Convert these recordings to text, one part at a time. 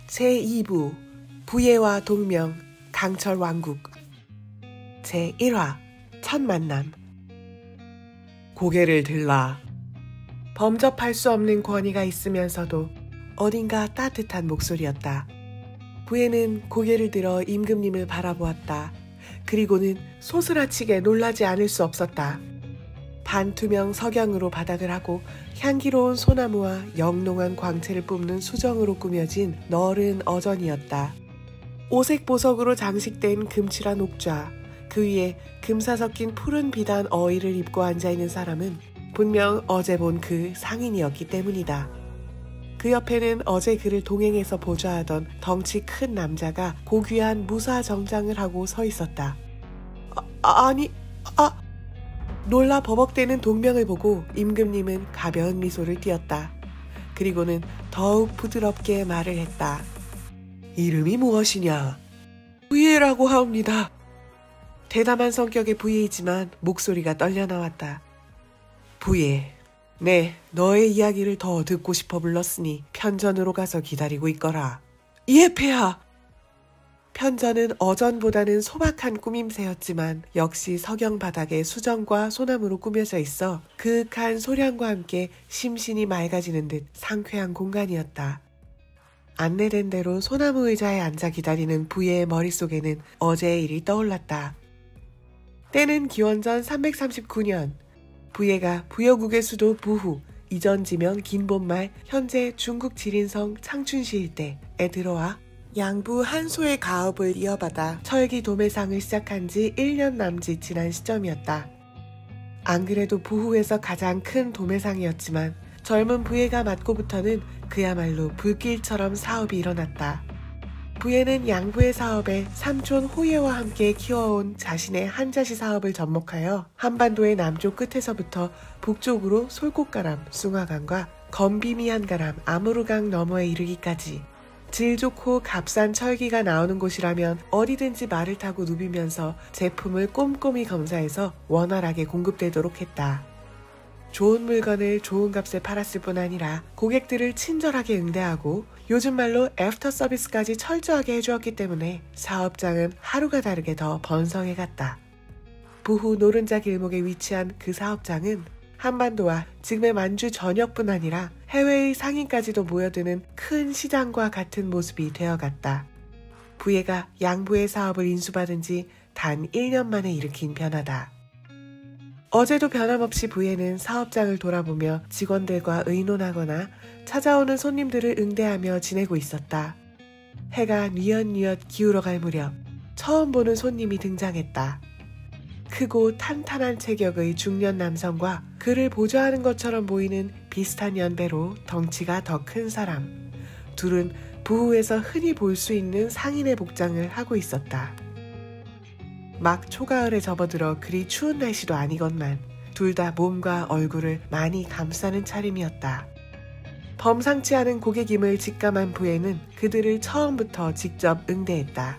제2부 부예와 동명 강철 왕국 제1화 첫 만남. 고개를 들라. 범접할 수 없는 권위가 있으면서도 어딘가 따뜻한 목소리였다. 부예는 고개를 들어 임금님을 바라보았다. 그리고는 소스라치게 놀라지 않을 수 없었다. 반투명 석양으로 바닥을 하고 향기로운 소나무와 영롱한 광채를 뿜는 수정으로 꾸며진 너른 어전이었다. 오색 보석으로 장식된 금칠한 옥좌, 그 위에 금사 섞인 푸른 비단 어이를 입고 앉아있는 사람은 분명 어제 본 그 상인이었기 때문이다. 그 옆에는 어제 그를 동행해서 보좌하던 덩치 큰 남자가 고귀한 무사 정장을 하고 서 있었다. 놀라 버벅대는 동명을 보고 임금님은 가벼운 미소를 띄었다. 그리고는 더욱 부드럽게 말을 했다. 이름이 무엇이냐? 부예라고 하옵니다. 대담한 성격의 부예이지만 목소리가 떨려 나왔다. 부예, 네, 너의 이야기를 더 듣고 싶어 불렀으니 편전으로 가서 기다리고 있거라. 예, 폐하! 편전은 어전보다는 소박한 꾸밈새였지만 역시 석영 바닥에 수정과 소나무로 꾸며져 있어 그윽한 소량과 함께 심신이 맑아지는 듯 상쾌한 공간이었다. 안내된 대로 소나무 의자에 앉아 기다리는 부예의 머릿속에는 어제의 일이 떠올랐다. 때는 기원전 339년, 부예가 부여국의 수도 부후, 이전 지명 긴본말, 현재 중국 지린성 창춘시 일대에 들어와 양부 한소의 가업을 이어받아 철기 도매상을 시작한 지 1년 남짓 지난 시점이었다. 안 그래도 부후에서 가장 큰 도매상이었지만 젊은 부예가 맡고부터는 그야말로 불길처럼 사업이 일어났다. 부예는 양부의 사업에 삼촌 호예와 함께 키워온 자신의 한자시 사업을 접목하여 한반도의 남쪽 끝에서부터 북쪽으로 솔꽃가람, 숭화강과 건비미안가람, 아무르강 너머에 이르기까지 질 좋고 값싼 철기가 나오는 곳이라면 어디든지 말을 타고 누비면서 제품을 꼼꼼히 검사해서 원활하게 공급되도록 했다. 좋은 물건을 좋은 값에 팔았을 뿐 아니라 고객들을 친절하게 응대하고 요즘 말로 애프터 서비스까지 철저하게 해주었기 때문에 사업장은 하루가 다르게 더 번성해 갔다. 부후 노른자 길목에 위치한 그 사업장은 한반도와 지금의 만주 전역뿐 아니라 해외의 상인까지도 모여드는 큰 시장과 같은 모습이 되어갔다. 부예가 양부의 사업을 인수받은 지 단 1년 만에 일으킨 변화다. 어제도 변함없이 부예는 사업장을 돌아보며 직원들과 의논하거나 찾아오는 손님들을 응대하며 지내고 있었다. 해가 뉘엿뉘엿 기울어갈 무렵 처음 보는 손님이 등장했다. 크고 탄탄한 체격의 중년 남성과 그를 보좌하는 것처럼 보이는 비슷한 연배로 덩치가 더 큰 사람. 둘은 부후에서 흔히 볼 수 있는 상인의 복장을 하고 있었다. 막 초가을에 접어들어 그리 추운 날씨도 아니건만 둘 다 몸과 얼굴을 많이 감싸는 차림이었다. 범상치 않은 고객임을 직감한 부예는 그들을 처음부터 직접 응대했다.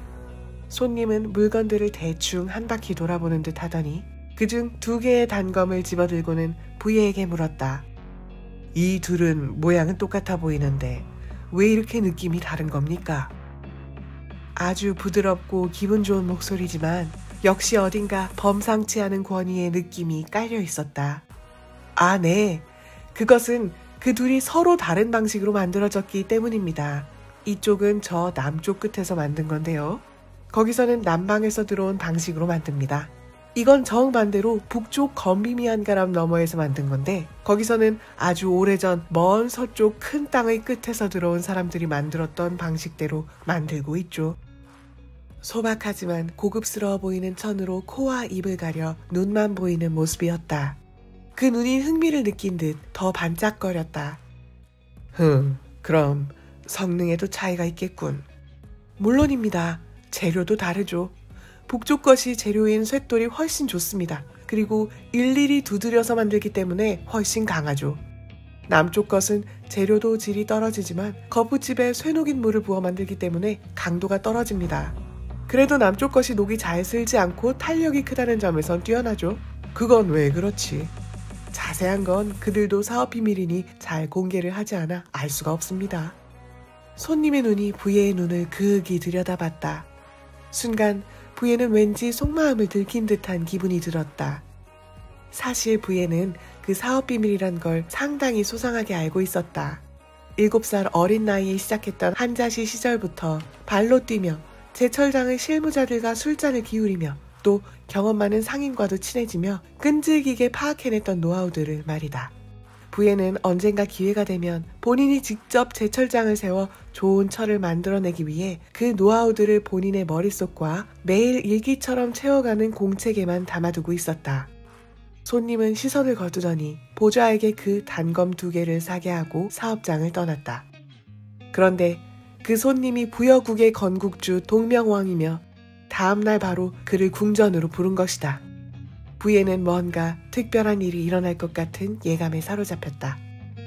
손님은 물건들을 대충 한 바퀴 돌아보는 듯 하더니 그중 2개의 단검을 집어들고는 부예에게 물었다. 이 둘은 모양은 똑같아 보이는데 왜 이렇게 느낌이 다른 겁니까? 아주 부드럽고 기분 좋은 목소리지만 역시 어딘가 범상치 않은 권위의 느낌이 깔려 있었다. 아, 네. 그것은 그 둘이 서로 다른 방식으로 만들어졌기 때문입니다. 이쪽은 저 남쪽 끝에서 만든 건데요. 거기서는 남방에서 들어온 방식으로 만듭니다. 이건 정반대로 북쪽 건비미안가람 너머에서 만든 건데 거기서는 아주 오래전 먼 서쪽 큰 땅의 끝에서 들어온 사람들이 만들었던 방식대로 만들고 있죠. 소박하지만 고급스러워 보이는 천으로 코와 입을 가려 눈만 보이는 모습이었다. 그 눈이 흥미를 느낀 듯 더 반짝거렸다. 그럼 성능에도 차이가 있겠군. 물론입니다. 재료도 다르죠. 북쪽 것이 재료인 쇳돌이 훨씬 좋습니다. 그리고 일일이 두드려서 만들기 때문에 훨씬 강하죠. 남쪽 것은 재료도 질이 떨어지지만 거푸집에 쇠 녹인 물을 부어 만들기 때문에 강도가 떨어집니다. 그래도 남쪽 것이 녹이 잘 슬지 않고 탄력이 크다는 점에선 뛰어나죠. 그건 왜 그렇지? 자세한 건 그들도 사업 비밀이니 잘 공개를 하지 않아 알 수가 없습니다. 손님의 눈이 부예의 눈을 그윽이 들여다봤다. 순간 부예는 왠지 속마음을 들킨 듯한 기분이 들었다. 사실 부예는 그 사업 비밀이란 걸 상당히 소상하게 알고 있었다. 7살 어린 나이에 시작했던 한자시 시절부터 발로 뛰며 제철장의 실무자들과 술잔을 기울이며 또 경험 많은 상인과도 친해지며 끈질기게 파악해냈던 노하우들을 말이다. 부예는 언젠가 기회가 되면 본인이 직접 제철장을 세워 좋은 철을 만들어내기 위해 그 노하우들을 본인의 머릿속과 매일 일기처럼 채워가는 공책에만 담아두고 있었다. 손님은 시선을 거두더니 보좌에게 그 단검 2개를 사게 하고 사업장을 떠났다. 그런데 그 손님이 부여국의 건국주 동명왕이며 다음날 바로 그를 궁전으로 부른 것이다. 부예는 뭔가 특별한 일이 일어날 것 같은 예감에 사로잡혔다.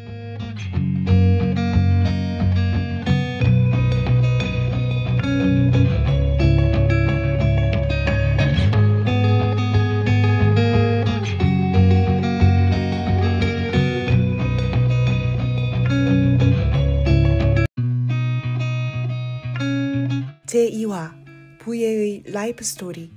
제2화 부예의 라이프 스토리.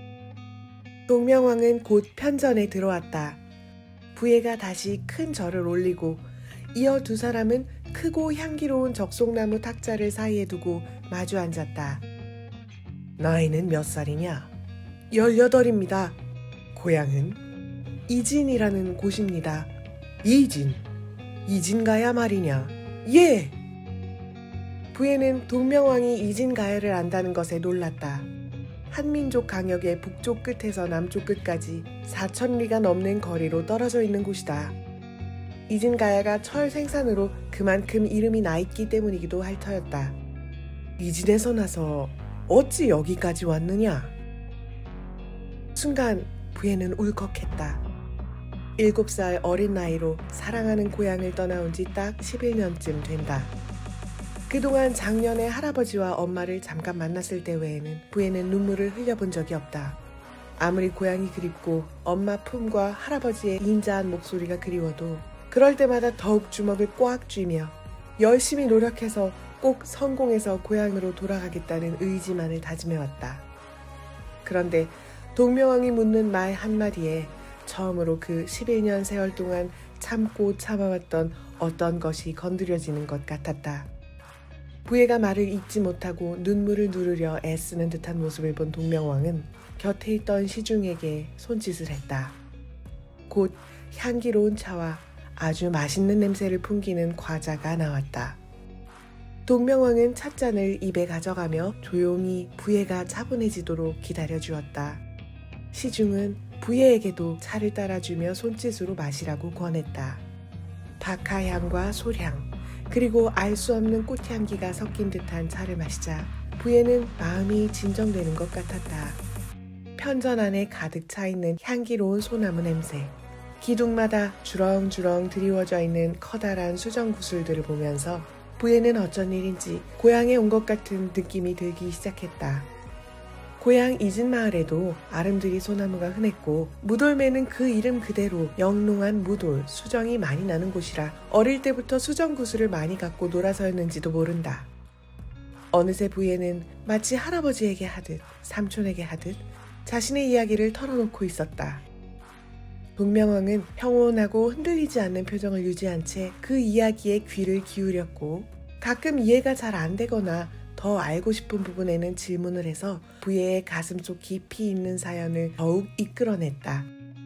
동명왕은 곧 편전에 들어왔다. 부예가 다시 큰 절을 올리고 이어 두 사람은 크고 향기로운 적송나무 탁자를 사이에 두고 마주 앉았다. 나이는 몇 살이냐? 18입니다. 고향은? 이진이라는 곳입니다. 이진? 이진가야 말이냐? 예! 부예는 동명왕이 이진가야를 안다는 것에 놀랐다. 한민족 강역의 북쪽 끝에서 남쪽 끝까지 4,000리가 넘는 거리로 떨어져 있는 곳이다. 이진가야가 철 생산으로 그만큼 이름이 나있기 때문이기도 할 터였다. 이진에서 나서 어찌 여기까지 왔느냐? 순간 부예는 울컥했다. 7살 어린 나이로 사랑하는 고향을 떠나온 지 딱 11년쯤 된다. 그동안 작년에 할아버지와 엄마를 잠깐 만났을 때 외에는 부예는 눈물을 흘려본 적이 없다. 아무리 고향이 그립고 엄마 품과 할아버지의 인자한 목소리가 그리워도 그럴 때마다 더욱 주먹을 꽉 쥐며 열심히 노력해서 꼭 성공해서 고향으로 돌아가겠다는 의지만을 다짐해왔다. 그런데 동명왕이 묻는 말 한마디에 처음으로 그 11년 세월 동안 참고 참아왔던 어떤 것이 건드려지는 것 같았다. 부예가 말을 잇지 못하고 눈물을 누르려 애쓰는 듯한 모습을 본 동명왕은 곁에 있던 시중에게 손짓을 했다. 곧 향기로운 차와 아주 맛있는 냄새를 풍기는 과자가 나왔다. 동명왕은 찻잔을 입에 가져가며 조용히 부예가 차분해지도록 기다려주었다. 시중은 부예에게도 차를 따라주며 손짓으로 마시라고 권했다. 박하향과 솔향, 그리고 알 수 없는 꽃향기가 섞인 듯한 차를 마시자 부예는 마음이 진정되는 것 같았다. 편전 안에 가득 차있는 향기로운 소나무 냄새, 기둥마다 주렁주렁 드리워져 있는 커다란 수정구슬들을 보면서 부예는 어쩐 일인지 고향에 온 것 같은 느낌이 들기 시작했다. 고향 이진마을에도 아름드리 소나무가 흔했고 무돌매는 그 이름 그대로 영롱한 무돌, 수정이 많이 나는 곳이라 어릴 때부터 수정구슬을 많이 갖고 놀아서였는지도 모른다. 어느새 부예는 마치 할아버지에게 하듯 삼촌에게 하듯 자신의 이야기를 털어놓고 있었다. 동명왕은 평온하고 흔들리지 않는 표정을 유지한 채 그 이야기에 귀를 기울였고 가끔 이해가 잘 안 되거나 더 알고 싶은 부분에는 질문을 해서 부예의 가슴속 깊이 있는 사연을 더욱 이끌어냈다.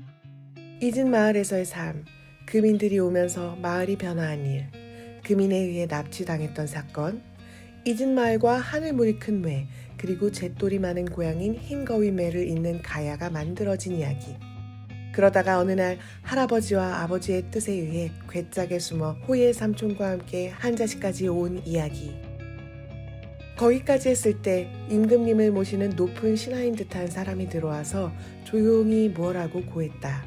이진 마을에서의 삶, 금인들이 오면서 마을이 변화한 일, 금인에 의해 납치당했던 사건, 이진 마을과 하늘물이 큰 매, 그리고 잿돌이 많은 고향인 흰거위매를 잇는 가야가 만들어진 이야기. 그러다가 어느 날 할아버지와 아버지의 뜻에 의해 괴짝에 숨어 호예 삼촌과 함께 한자시까지 온 이야기. 거기까지 했을 때 임금님을 모시는 높은 신하인 듯한 사람이 들어와서 조용히 뭐라고 고했다.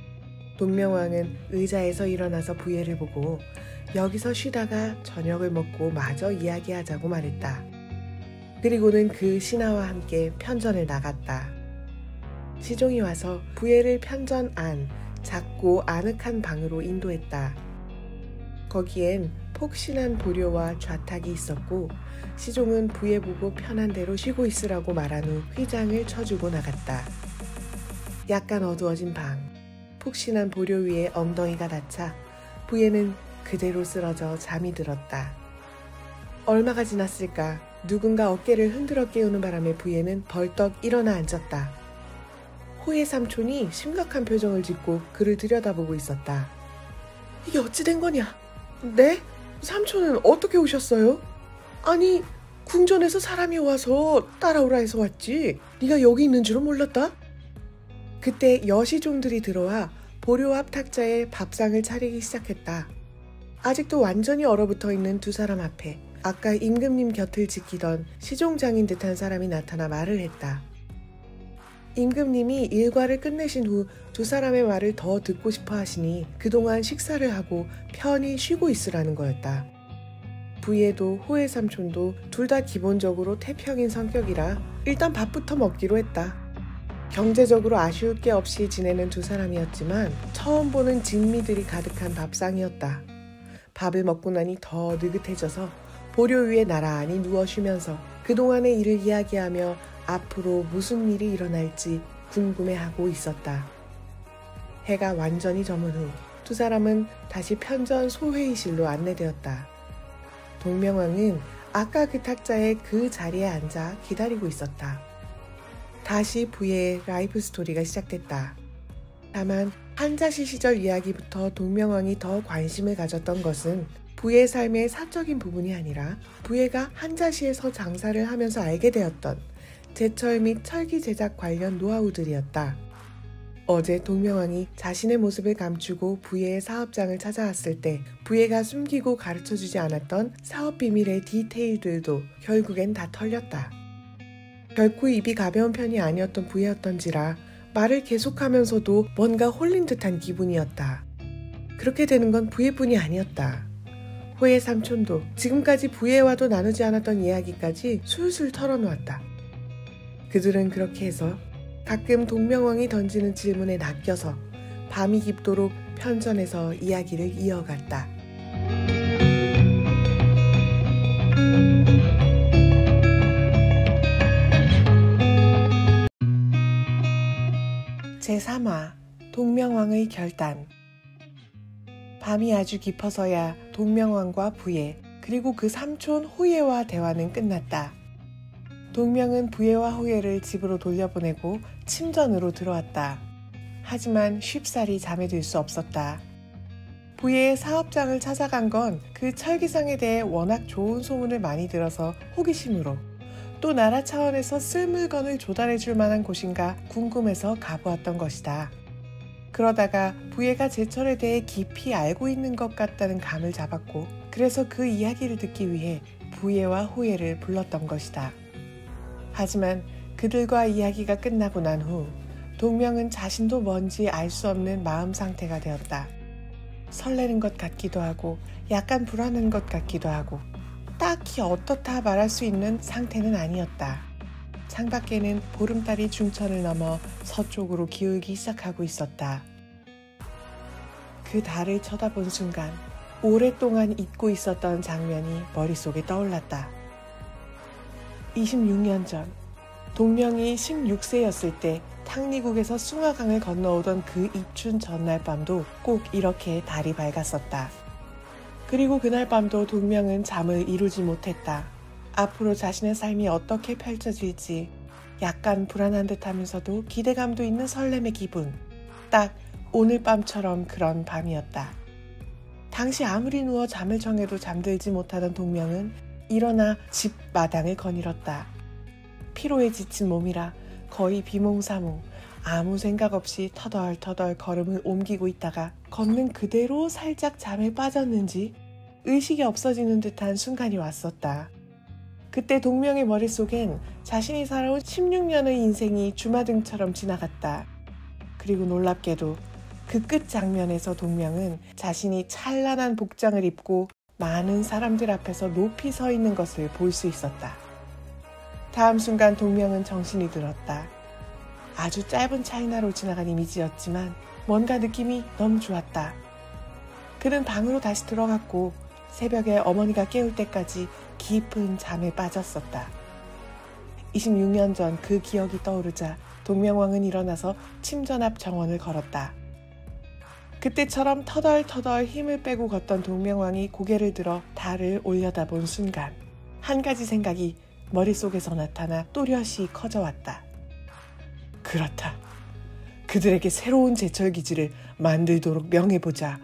동명왕은 의자에서 일어나서 부예를 보고 여기서 쉬다가 저녁을 먹고 마저 이야기하자고 말했다. 그리고는 그 신하와 함께 편전을 나갔다. 시종이 와서 부예를 편전 안 작고 아늑한 방으로 인도했다. 거기엔 폭신한 보료와 좌탁이 있었고 시종은 부에 보고 편한 대로 쉬고 있으라고 말한 후 휘장을 쳐주고 나갔다. 약간 어두워진 방, 푹신한 보료 위에 엉덩이가 닿자 부에는 그대로 쓰러져 잠이 들었다. 얼마가 지났을까 누군가 어깨를 흔들어 깨우는 바람에 부에는 벌떡 일어나 앉았다. 호의 삼촌이 심각한 표정을 짓고 그를 들여다보고 있었다. 이게 어찌 된 거냐? 네? 삼촌은 어떻게 오셨어요? 아니, 궁전에서 사람이 와서 따라오라 해서 왔지. 네가 여기 있는 줄은 몰랐다? 그때 여시종들이 들어와 보료 앞 탁자에 밥상을 차리기 시작했다. 아직도 완전히 얼어붙어 있는 두 사람 앞에 아까 임금님 곁을 지키던 시종장인 듯한 사람이 나타나 말을 했다. 임금님이 일과를 끝내신 후 두 사람의 말을 더 듣고 싶어 하시니 그동안 식사를 하고 편히 쉬고 있으라는 거였다. 부예도 호의 삼촌도 둘 다 기본적으로 태평인 성격이라 일단 밥부터 먹기로 했다. 경제적으로 아쉬울 게 없이 지내는 두 사람이었지만 처음 보는 진미들이 가득한 밥상이었다. 밥을 먹고 나니 더 느긋해져서 보료 위에 나란히 누워 쉬면서 그동안의 일을 이야기하며 앞으로 무슨 일이 일어날지 궁금해하고 있었다. 해가 완전히 저문 후 두 사람은 다시 편전 소회의실로 안내되었다. 동명왕은 아까 그 탁자의 그 자리에 앉아 기다리고 있었다. 다시 부의 라이프 스토리가 시작됐다. 다만 한자시 시절 이야기부터 동명왕이 더 관심을 가졌던 것은 부의 삶의 사적인 부분이 아니라 부의가 한자시에서 장사를 하면서 알게 되었던 제철 및 철기 제작 관련 노하우들이었다. 어제 동명왕이 자신의 모습을 감추고 부의의 사업장을 찾아왔을 때 부의가 숨기고 가르쳐주지 않았던 사업 비밀의 디테일들도 결국엔 다 털렸다. 결코 입이 가벼운 편이 아니었던 부의였던지라 말을 계속하면서도 뭔가 홀린 듯한 기분이었다. 그렇게 되는 건 부의뿐이 아니었다. 호의 삼촌도 지금까지 부의와도 나누지 않았던 이야기까지 술술 털어놓았다. 그들은 그렇게 해서 가끔 동명왕이 던지는 질문에 낚여서 밤이 깊도록 편전에서 이야기를 이어갔다. 제3화 동명왕의 결단. 밤이 아주 깊어서야 동명왕과 부예 그리고 그 삼촌 호예와 대화는 끝났다. 동명은 부예와 호예를 집으로 돌려보내고 침전으로 들어왔다. 하지만 쉽사리 잠에 들 수 없었다. 부예의 사업장을 찾아간 건 그 철기상에 대해 워낙 좋은 소문을 많이 들어서 호기심으로 또 나라 차원에서 쓸 물건을 조달해 줄 만한 곳인가 궁금해서 가보았던 것이다. 그러다가 부예가 제철에 대해 깊이 알고 있는 것 같다는 감을 잡았고 그래서 그 이야기를 듣기 위해 부예와 호예를 불렀던 것이다. 하지만 그들과 이야기가 끝나고 난 후 동명은 자신도 뭔지 알 수 없는 마음 상태가 되었다. 설레는 것 같기도 하고 약간 불안한 것 같기도 하고 딱히 어떻다 말할 수 있는 상태는 아니었다. 창밖에는 보름달이 중천을 넘어 서쪽으로 기울기 시작하고 있었다. 그 달을 쳐다본 순간 오랫동안 잊고 있었던 장면이 머릿속에 떠올랐다. 26년 전 동명이 16세였을 때 탕리국에서 숭화강을 건너오던 그 입춘 전날 밤도 꼭 이렇게 달이 밝았었다. 그리고 그날 밤도 동명은 잠을 이루지 못했다. 앞으로 자신의 삶이 어떻게 펼쳐질지 약간 불안한 듯하면서도 기대감도 있는 설렘의 기분. 딱 오늘 밤처럼 그런 밤이었다. 당시 아무리 누워 잠을 청해도 잠들지 못하던 동명은 일어나 집 마당을 거닐었다. 피로에 지친 몸이라 거의 비몽사몽 아무 생각 없이 터덜터덜 걸음을 옮기고 있다가 걷는 그대로 살짝 잠에 빠졌는지 의식이 없어지는 듯한 순간이 왔었다. 그때 동명의 머릿속엔 자신이 살아온 16년의 인생이 주마등처럼 지나갔다. 그리고 놀랍게도 그 끝 장면에서 동명은 자신이 찬란한 복장을 입고 많은 사람들 앞에서 높이 서 있는 것을 볼 수 있었다. 다음 순간 동명은 정신이 들었다. 아주 짧은 차이나로 지나간 이미지였지만 뭔가 느낌이 너무 좋았다. 그는 방으로 다시 들어갔고 새벽에 어머니가 깨울 때까지 깊은 잠에 빠졌었다. 26년 전 그 기억이 떠오르자 동명왕은 일어나서 침전 앞 정원을 걸었다. 그때처럼 터덜터덜 힘을 빼고 걷던 동명왕이 고개를 들어 달을 올려다본 순간 한 가지 생각이 머릿속에서 나타나 또렷이 커져왔다. 그렇다. 그들에게 새로운 제철 기지를 만들도록 명해보자.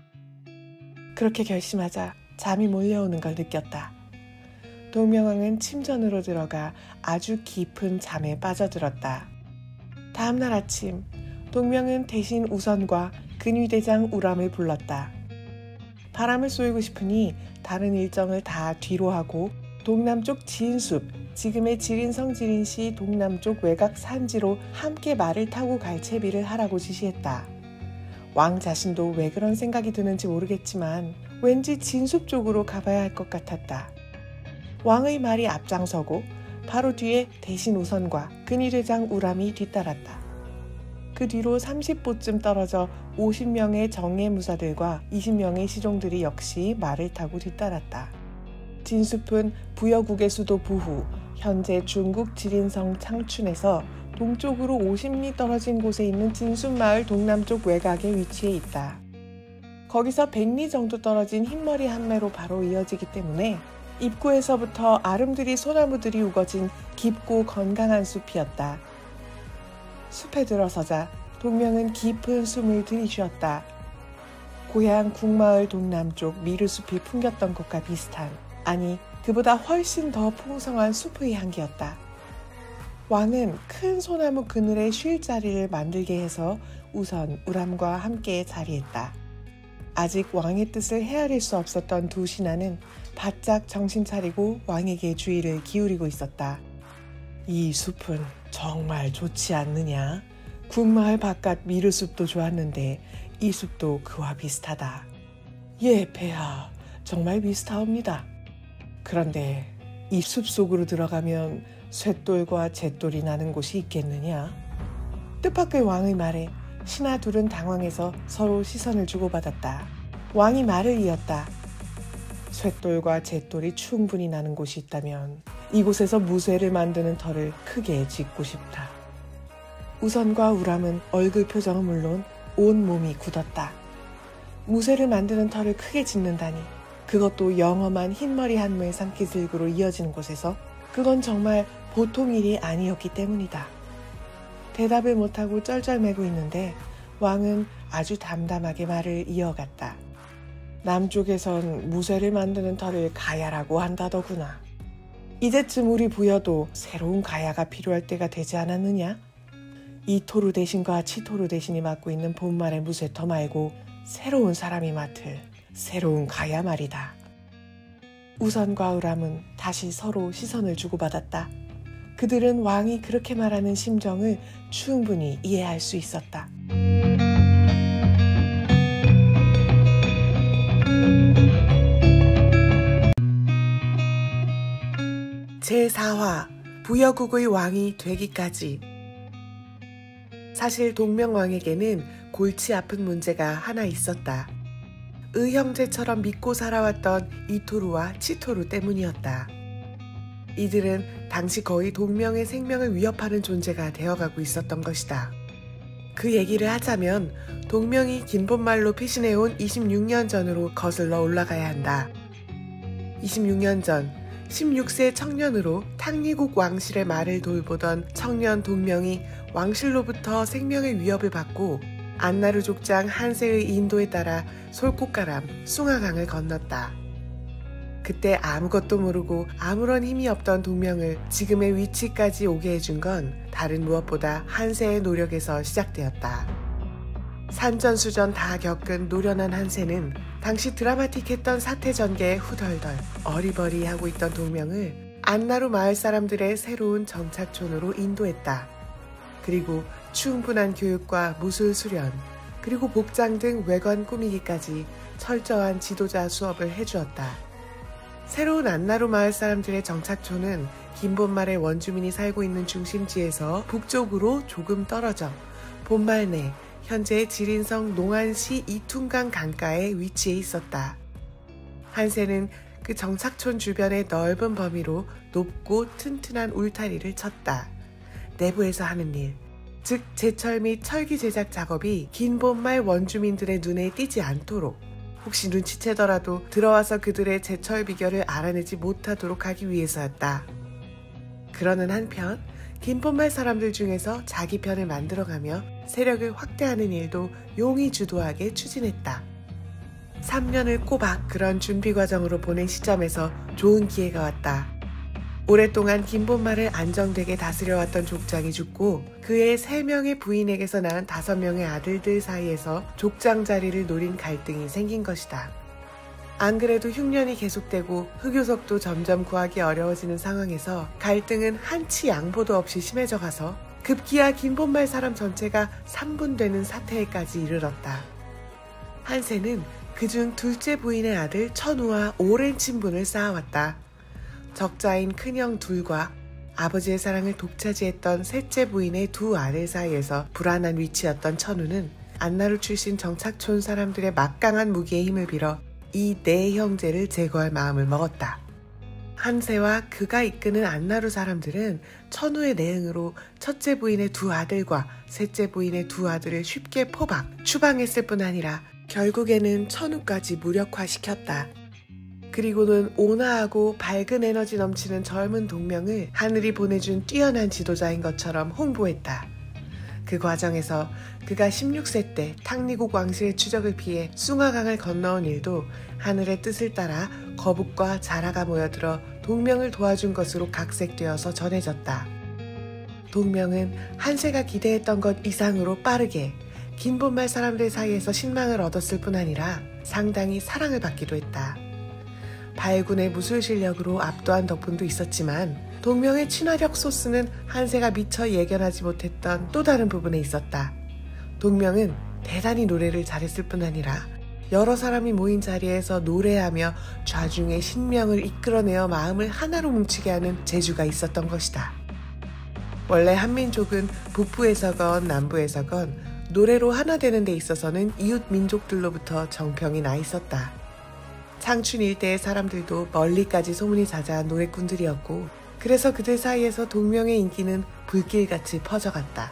그렇게 결심하자 잠이 몰려오는 걸 느꼈다. 동명왕은 침전으로 들어가 아주 깊은 잠에 빠져들었다. 다음날 아침, 동명은 대신 우선과 근위대장 우람을 불렀다. 바람을 쏘이고 싶으니 다른 일정을 다 뒤로 하고 동남쪽 지인숲, 지금의 지린성 지린시 동남쪽 외곽 산지로 함께 말을 타고 갈 채비를 하라고 지시했다. 왕 자신도 왜 그런 생각이 드는지 모르겠지만 왠지 진숲 쪽으로 가봐야 할 것 같았다. 왕의 말이 앞장서고 바로 뒤에 대신 우선과 근위대장 우람이 뒤따랐다. 그 뒤로 30보쯤 떨어져 50명의 정예무사들과 20명의 시종들이 역시 말을 타고 뒤따랐다. 진숲은 부여국의 수도 부후, 현재 중국 지린성 창춘에서 동쪽으로 50리 떨어진 곳에 있는 진숲마을 동남쪽 외곽에 위치해 있다. 거기서 100리 정도 떨어진 흰머리 한매로 바로 이어지기 때문에 입구에서부터 아름드리 소나무들이 우거진 깊고 건강한 숲이었다. 숲에 들어서자 동명은 깊은 숨을 들이쉬었다. 고향 국마을 동남쪽 미르숲이 풍겼던 것과 비슷한, 아니 그보다 훨씬 더 풍성한 숲의 향기였다. 왕은 큰 소나무 그늘에 쉴 자리를 만들게 해서 우선 우람과 함께 자리했다. 아직 왕의 뜻을 헤아릴 수 없었던 두 신하는 바짝 정신 차리고 왕에게 주의를 기울이고 있었다. 이 숲은 정말 좋지 않느냐? 국마을 바깥 미르숲도 좋았는데 이 숲도 그와 비슷하다. 예, 폐하, 정말 비슷하옵니다. 그런데 이 숲 속으로 들어가면 쇳돌과 잿돌이 나는 곳이 있겠느냐? 뜻밖의 왕의 말에 신하 둘은 당황해서 서로 시선을 주고받았다. 왕이 말을 이었다. 쇳돌과 잿돌이 충분히 나는 곳이 있다면 이곳에서 무쇠를 만드는 터를 크게 짓고 싶다. 우선과 우람은 얼굴 표정은 물론 온 몸이 굳었다. 무쇠를 만드는 터를 크게 짓는다니, 그것도 영험한 흰머리 한무의 산기슭으로 이어지는 곳에서 그건 정말 보통 일이 아니었기 때문이다. 대답을 못하고 쩔쩔매고 있는데 왕은 아주 담담하게 말을 이어갔다. 남쪽에선 무쇠를 만드는 터를 가야라고 한다더구나. 이제쯤 우리 부여도 새로운 가야가 필요할 때가 되지 않았느냐? 이토루 대신과 치토루 대신이 맡고 있는 본말의 무쇠터 말고 새로운 사람이 맡을 새로운 가야 말이다. 우선과 우람은 다시 서로 시선을 주고받았다. 그들은 왕이 그렇게 말하는 심정을 충분히 이해할 수 있었다. 제4화 부여국의 왕이 되기까지. 사실 동명왕에게는 골치 아픈 문제가 하나 있었다. 의형제처럼 믿고 살아왔던 이토루와 치토루 때문이었다. 이들은 당시 거의 동명의 생명을 위협하는 존재가 되어가고 있었던 것이다. 그 얘기를 하자면 동명이 긴본말로 피신해온 26년 전으로 거슬러 올라가야 한다. 26년 전 16세 청년으로 탕리국 왕실의 말을 돌보던 청년 동명이 왕실로부터 생명의 위협을 받고 안나르 족장 한세의 인도에 따라 솔꽃가람 숭하강을 건넜다. 그때 아무것도 모르고 아무런 힘이 없던 동명을 지금의 위치까지 오게 해준 건 다른 무엇보다 한세의 노력에서 시작되었다. 산전수전 다 겪은 노련한 한세는 당시 드라마틱했던 사태 전개에 후덜덜 어리버리하고 있던 동명을 안나루 마을 사람들의 새로운 정착촌으로 인도했다. 그리고 충분한 교육과 무술 수련, 그리고 복장 등 외관 꾸미기까지 철저한 지도자 수업을 해주었다. 새로운 안나루 마을 사람들의 정착촌은 긴본말의 원주민이 살고 있는 중심지에서 북쪽으로 조금 떨어져 본말 내 현재 지린성 농안시 이퉁강 강가에 위치해 있었다. 한세는 그 정착촌 주변의 넓은 범위로 높고 튼튼한 울타리를 쳤다. 내부에서 하는 일, 즉 제철 및 철기 제작 작업이 긴본말 원주민들의 눈에 띄지 않도록, 혹시 눈치채더라도 들어와서 그들의 제철 비결을 알아내지 못하도록 하기 위해서였다. 그러는 한편 긴본말 사람들 중에서 자기 편을 만들어가며 세력을 확대하는 일도 용이 주도하게 추진했다. 3년을 꼬박 그런 준비 과정으로 보낸 시점에서 좋은 기회가 왔다. 오랫동안 긴본말을 안정되게 다스려왔던 족장이 죽고 그의 3명의 부인에게서 낳은 5명의 아들들 사이에서 족장 자리를 노린 갈등이 생긴 것이다. 안 그래도 흉년이 계속되고 흑요석도 점점 구하기 어려워지는 상황에서 갈등은 한치 양보도 없이 심해져 가서 급기야 긴본말 사람 전체가 3분되는 사태에까지 이르렀다. 한세는 그중 둘째 부인의 아들 천우와 오랜 친분을 쌓아왔다. 적자인 큰형 둘과 아버지의 사랑을 독차지했던 셋째 부인의 2 아들 사이에서 불안한 위치였던 천우는 안나루 출신 정착촌 사람들의 막강한 무기의 힘을 빌어 이 4형제를 제거할 마음을 먹었다. 한세와 그가 이끄는 안나루 사람들은 천우의 내응으로 첫째 부인의 2 아들과 셋째 부인의 2 아들을 쉽게 포박, 추방했을 뿐 아니라 결국에는 천우까지 무력화시켰다. 그리고는 온화하고 밝은 에너지 넘치는 젊은 동명을 하늘이 보내준 뛰어난 지도자인 것처럼 홍보했다. 그 과정에서 그가 16세 때 탕리국 왕실의 추적을 피해 숭화강을 건너온 일도 하늘의 뜻을 따라 거북과 자라가 모여들어 동명을 도와준 것으로 각색되어서 전해졌다. 동명은 한세가 기대했던 것 이상으로 빠르게 긴본말 사람들 사이에서 신망을 얻었을 뿐 아니라 상당히 사랑을 받기도 했다. 발군의 무술 실력으로 압도한 덕분도 있었지만 동명의 친화력 소스는 한세가 미처 예견하지 못했던 또 다른 부분에 있었다. 동명은 대단히 노래를 잘했을 뿐 아니라 여러 사람이 모인 자리에서 노래하며 좌중의 신명을 이끌어내어 마음을 하나로 뭉치게 하는 재주가 있었던 것이다. 원래 한민족은 북부에서건 남부에서건 노래로 하나 되는 데 있어서는 이웃 민족들로부터 정평이 나 있었다. 창춘 일대의 사람들도 멀리까지 소문이 자자한 노래꾼들이었고 그래서 그들 사이에서 동명의 인기는 불길같이 퍼져갔다.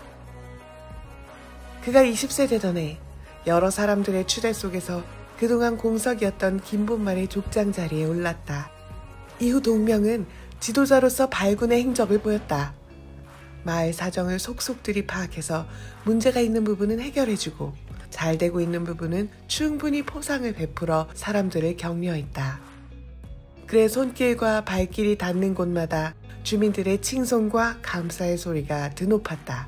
그가 20세 되던 해 여러 사람들의 추대 속에서 그동안 공석이었던 긴본말의 족장 자리에 올랐다. 이후 동명은 지도자로서 발군의 행적을 보였다. 마을 사정을 속속들이 파악해서 문제가 있는 부분은 해결해주고 잘 되고 있는 부분은 충분히 포상을 베풀어 사람들을 격려했다. 그의 손길과 발길이 닿는 곳마다 주민들의 칭송과 감사의 소리가 드높았다.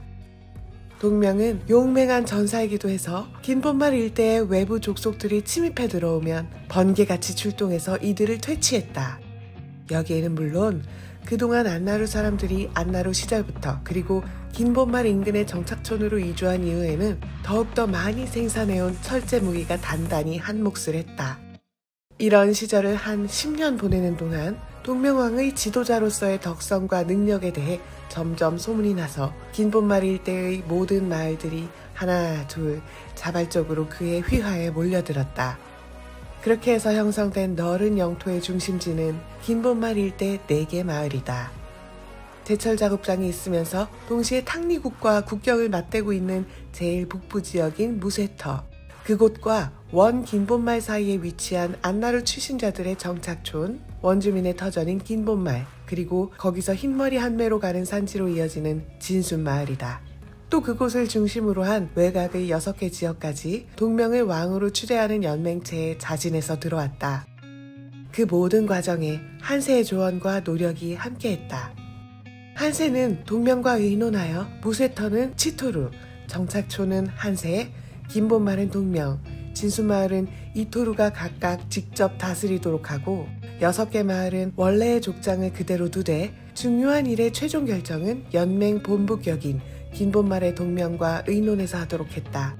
동명은 용맹한 전사이기도 해서 긴본말 일대의 외부 족속들이 침입해 들어오면 번개같이 출동해서 이들을 퇴치했다. 여기에는 물론 그동안 안나루 사람들이 안나루 시절부터 그리고 긴본말 인근의 정착촌으로 이주한 이후에는 더욱더 많이 생산해온 철제 무기가 단단히 한 몫을 했다. 이런 시절을 한 10년 보내는 동안 동명왕의 지도자로서의 덕성과 능력에 대해 점점 소문이 나서 긴본말 일대의 모든 마을들이 하나 둘 자발적으로 그의 휘하에 몰려들었다. 그렇게 해서 형성된 넓은 영토의 중심지는 긴본말 일대 4개 마을이다. 제철 작업장이 있으면서 동시에 탕리국과 국경을 맞대고 있는 제일 북부 지역인 무쇠터, 그곳과 원 긴본말 사이에 위치한 안나루 출신자들의 정착촌, 원주민의 터전인 긴본말, 그리고 거기서 흰머리 한매로 가는 산지로 이어지는 진순마을이다. 또 그곳을 중심으로 한 외곽의 6개 지역까지 동명을 왕으로 추대하는 연맹체에 자진해서 들어왔다. 그 모든 과정에 한세의 조언과 노력이 함께했다. 한세는 동명과 의논하여 무쇠터는 치토루, 정착촌은 한세, 긴본말은 동명, 진수마을은 이토루가 각각 직접 다스리도록 하고 6개 마을은 원래의 족장을 그대로 두되 중요한 일의 최종 결정은 연맹 본부격인 긴본말의 동명과 의논해서 하도록 했다.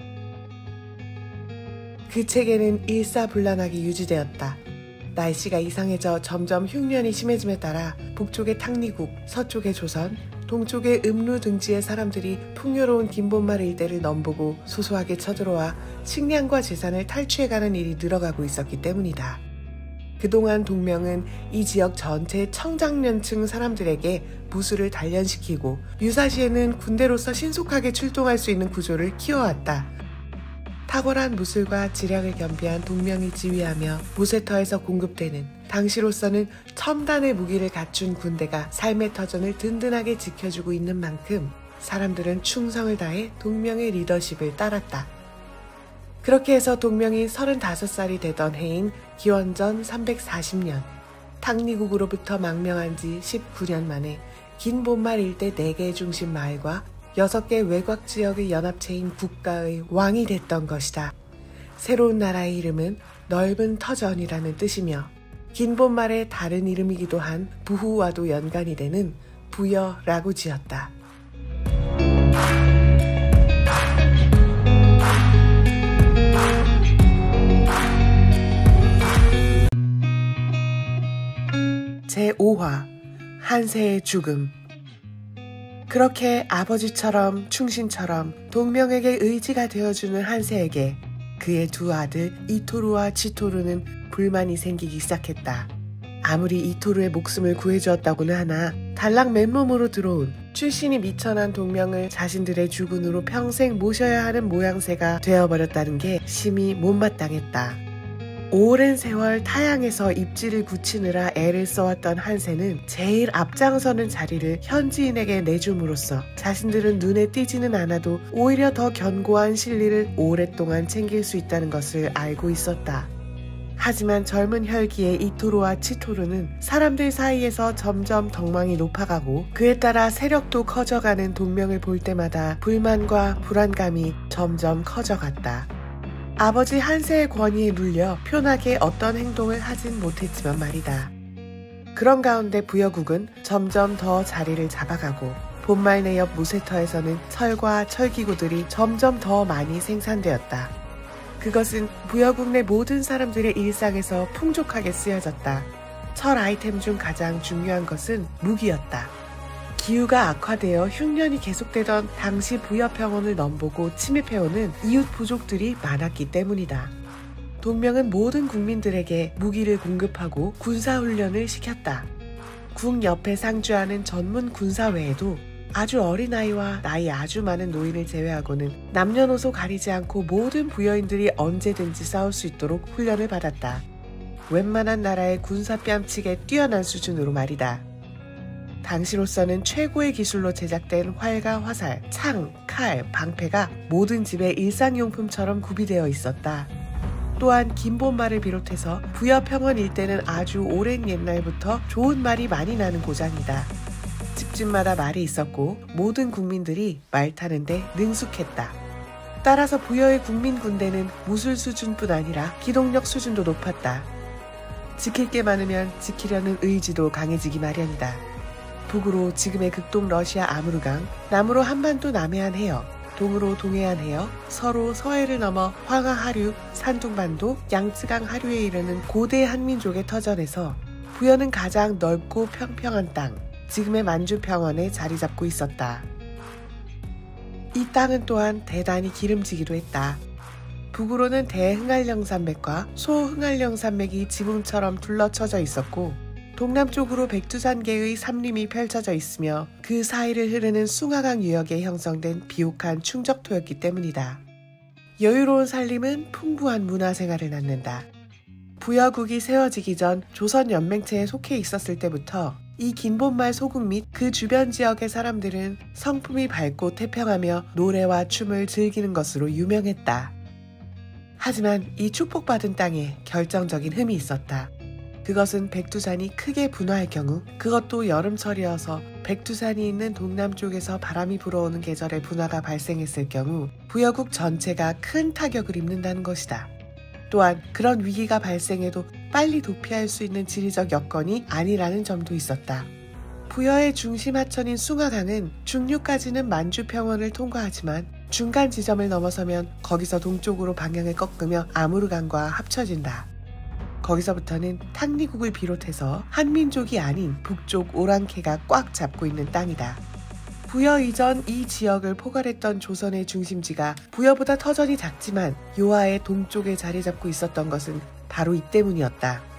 그 체계는 일사불란하게 유지되었다. 날씨가 이상해져 점점 흉년이 심해짐에 따라 북쪽의 탕리국, 서쪽의 조선, 동쪽의 음루 등지의 사람들이 풍요로운 긴본말 일대를 넘보고 소소하게 쳐들어와 식량과 재산을 탈취해가는 일이 늘어가고 있었기 때문이다. 그동안 동명은 이 지역 전체 청장년층 사람들에게 무술을 단련시키고 유사시에는 군대로서 신속하게 출동할 수 있는 구조를 키워왔다. 탁월한 무술과 지략을 겸비한 동명이 지휘하며 무쇠터에서 공급되는 당시로서는 첨단의 무기를 갖춘 군대가 삶의 터전을 든든하게 지켜주고 있는 만큼 사람들은 충성을 다해 동명의 리더십을 따랐다. 그렇게 해서 동명이 35살이 되던 해인 기원전 340년 탕리국으로부터 망명한 지 19년 만에 긴 본말 일대 4개의 중심 마을과 6개 외곽 지역의 연합체인 국가의 왕이 됐던 것이다. 새로운 나라의 이름은 넓은 터전이라는 뜻이며 긴 본말의 다른 이름이기도 한 부후와도 연관이 되는 부여라고 지었다. 제5화 한세의 죽음. 그렇게 아버지처럼 충신처럼 동명에게 의지가 되어주는 한세에게 그의 두 아들 이토루와 치토루는 불만이 생기기 시작했다. 아무리 이토루의 목숨을 구해주었다고는 하나 달랑 맨몸으로 들어온 출신이 미천한 동명을 자신들의 주군으로 평생 모셔야 하는 모양새가 되어버렸다는 게 심히 못마땅했다. 오랜 세월 타향에서 입지를 굳히느라 애를 써왔던 한세는 제일 앞장서는 자리를 현지인에게 내줌으로써 자신들은 눈에 띄지는 않아도 오히려 더 견고한 실리를 오랫동안 챙길 수 있다는 것을 알고 있었다. 하지만 젊은 혈기의 이토루와 치토루는 사람들 사이에서 점점 덕망이 높아가고 그에 따라 세력도 커져가는 동명을 볼 때마다 불만과 불안감이 점점 커져갔다. 아버지 한세의 권위에 눌려 편하게 어떤 행동을 하진 못했지만 말이다. 그런 가운데 부여국은 점점 더 자리를 잡아가고 본말내 옆 무쇠터에서는 철과 철기구들이 점점 더 많이 생산되었다. 그것은 부여국 내 모든 사람들의 일상에서 풍족하게 쓰여졌다. 철 아이템 중 가장 중요한 것은 무기였다. 기후가 악화되어 흉년이 계속되던 당시 부여평원을 넘보고 침입해오는 이웃 부족들이 많았기 때문이다. 동명은 모든 국민들에게 무기를 공급하고 군사훈련을 시켰다. 궁 옆에 상주하는 전문 군사 외에도 아주 어린아이와 나이 아주 많은 노인을 제외하고는 남녀노소 가리지 않고 모든 부여인들이 언제든지 싸울 수 있도록 훈련을 받았다. 웬만한 나라의 군사 뺨치게 뛰어난 수준으로 말이다. 당시로서는 최고의 기술로 제작된 활과 화살, 창, 칼, 방패가 모든 집의 일상용품처럼 구비되어 있었다. 또한 긴본말을 비롯해서 부여평원 일대는 아주 오랜 옛날부터 좋은 말이 많이 나는 고장이다. 집집마다 말이 있었고 모든 국민들이 말 타는데 능숙했다. 따라서 부여의 국민 군대는 무술 수준뿐 아니라 기동력 수준도 높았다. 지킬 게 많으면 지키려는 의지도 강해지기 마련이다. 북으로 지금의 극동 러시아 아무르강, 남으로 한반도 남해안 해역, 동으로 동해안 해역, 서로 서해를 넘어 황하 하류, 산둥반도, 양쯔강 하류에 이르는 고대 한민족의 터전에서 부여는 가장 넓고 평평한 땅, 지금의 만주평원에 자리 잡고 있었다. 이 땅은 또한 대단히 기름지기도 했다. 북으로는 대흥알령산맥과 소흥알령산맥이 지붕처럼 둘러쳐져 있었고 동남쪽으로 백두산계의 삼림이 펼쳐져 있으며 그 사이를 흐르는 숭하강 유역에 형성된 비옥한 충적토였기 때문이다. 여유로운 살림은 풍부한 문화생활을 낳는다. 부여국이 세워지기 전 조선연맹체에 속해 있었을 때부터 이 긴본말 소국 및 그 주변 지역의 사람들은 성품이 밝고 태평하며 노래와 춤을 즐기는 것으로 유명했다. 하지만 이 축복받은 땅에 결정적인 흠이 있었다. 그것은 백두산이 크게 분화할 경우, 그것도 여름철이어서 백두산이 있는 동남쪽에서 바람이 불어오는 계절에 분화가 발생했을 경우 부여국 전체가 큰 타격을 입는다는 것이다. 또한 그런 위기가 발생해도 빨리 도피할 수 있는 지리적 여건이 아니라는 점도 있었다. 부여의 중심 하천인 숭하강은 중류까지는 만주평원을 통과하지만 중간 지점을 넘어서면 거기서 동쪽으로 방향을 꺾으며 아무르강과 합쳐진다. 거기서부터는 탕리국을 비롯해서 한민족이 아닌 북쪽 오랑캐가 꽉 잡고 있는 땅이다. 부여 이전 이 지역을 포괄했던 조선의 중심지가 부여보다 터전이 작지만 요하의 동쪽에 자리 잡고 있었던 것은 바로 이 때문이었다.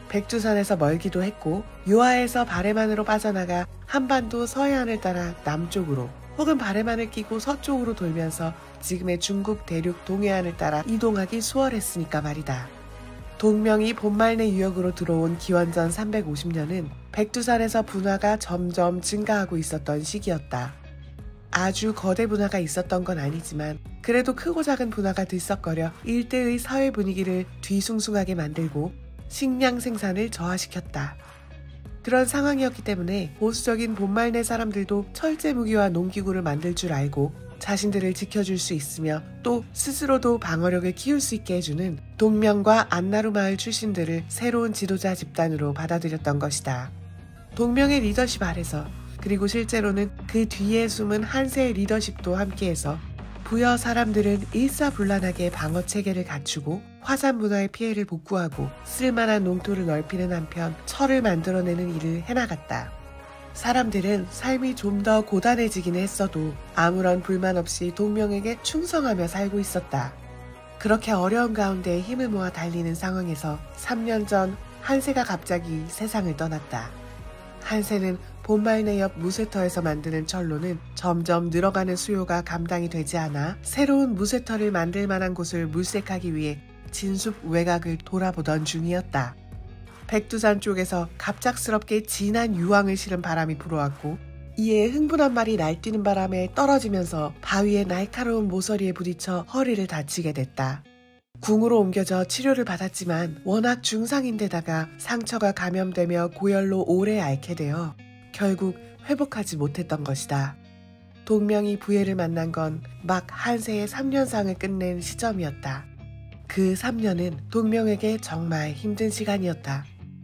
백두산에서 멀기도 했고 유하에서 바레만으로 빠져나가 한반도 서해안을 따라 남쪽으로 혹은 바레만을 끼고 서쪽으로 돌면서 지금의 중국 대륙 동해안을 따라 이동하기 수월했으니까 말이다. 동명이 본말내 유역으로 들어온 기원전 350년은 백두산에서 분화가 점점 증가하고 있었던 시기였다. 아주 거대 분화가 있었던 건 아니지만 그래도 크고 작은 분화가 들썩거려 일대의 사회 분위기를 뒤숭숭하게 만들고 식량 생산을 저하시켰다. 그런 상황이었기 때문에 보수적인 본말내 사람들도 철제 무기와 농기구를 만들 줄 알고 자신들을 지켜줄 수 있으며 또 스스로도 방어력을 키울 수 있게 해주는 동명과 안나루 마을 출신들을 새로운 지도자 집단으로 받아들였던 것이다. 동명의 리더십 아래서 그리고 실제로는 그 뒤에 숨은 한세의 리더십도 함께해서 부여 사람들은 일사불란하게 방어 체계를 갖추고 화산 문화의 피해를 복구하고 쓸만한 농토를 넓히는 한편 철을 만들어내는 일을 해나갔다. 사람들은 삶이 좀 더 고단해지기는 했어도 아무런 불만 없이 동명에게 충성하며 살고 있었다. 그렇게 어려운 가운데 힘을 모아 달리는 상황에서 3년 전 한세가 갑자기 세상을 떠났다. 한세는 본말내 옆 무쇠터에서 만드는 철로는 점점 늘어가는 수요가 감당이 되지 않아 새로운 무쇠터를 만들 만한 곳을 물색하기 위해 진숲 외곽을 돌아보던 중이었다. 백두산 쪽에서 갑작스럽게 진한 유황을 실은 바람이 불어왔고 이에 흥분한 말이 날뛰는 바람에 떨어지면서 바위의 날카로운 모서리에 부딪혀 허리를 다치게 됐다. 궁으로 옮겨져 치료를 받았지만 워낙 중상인데다가 상처가 감염되며 고열로 오래 앓게 되어 결국 회복하지 못했던 것이다. 동명이 부혜를 만난 건 막 한세의 3년상을 끝낸 시점이었다. 그 3년은 동명에게 정말 힘든 시간이었다.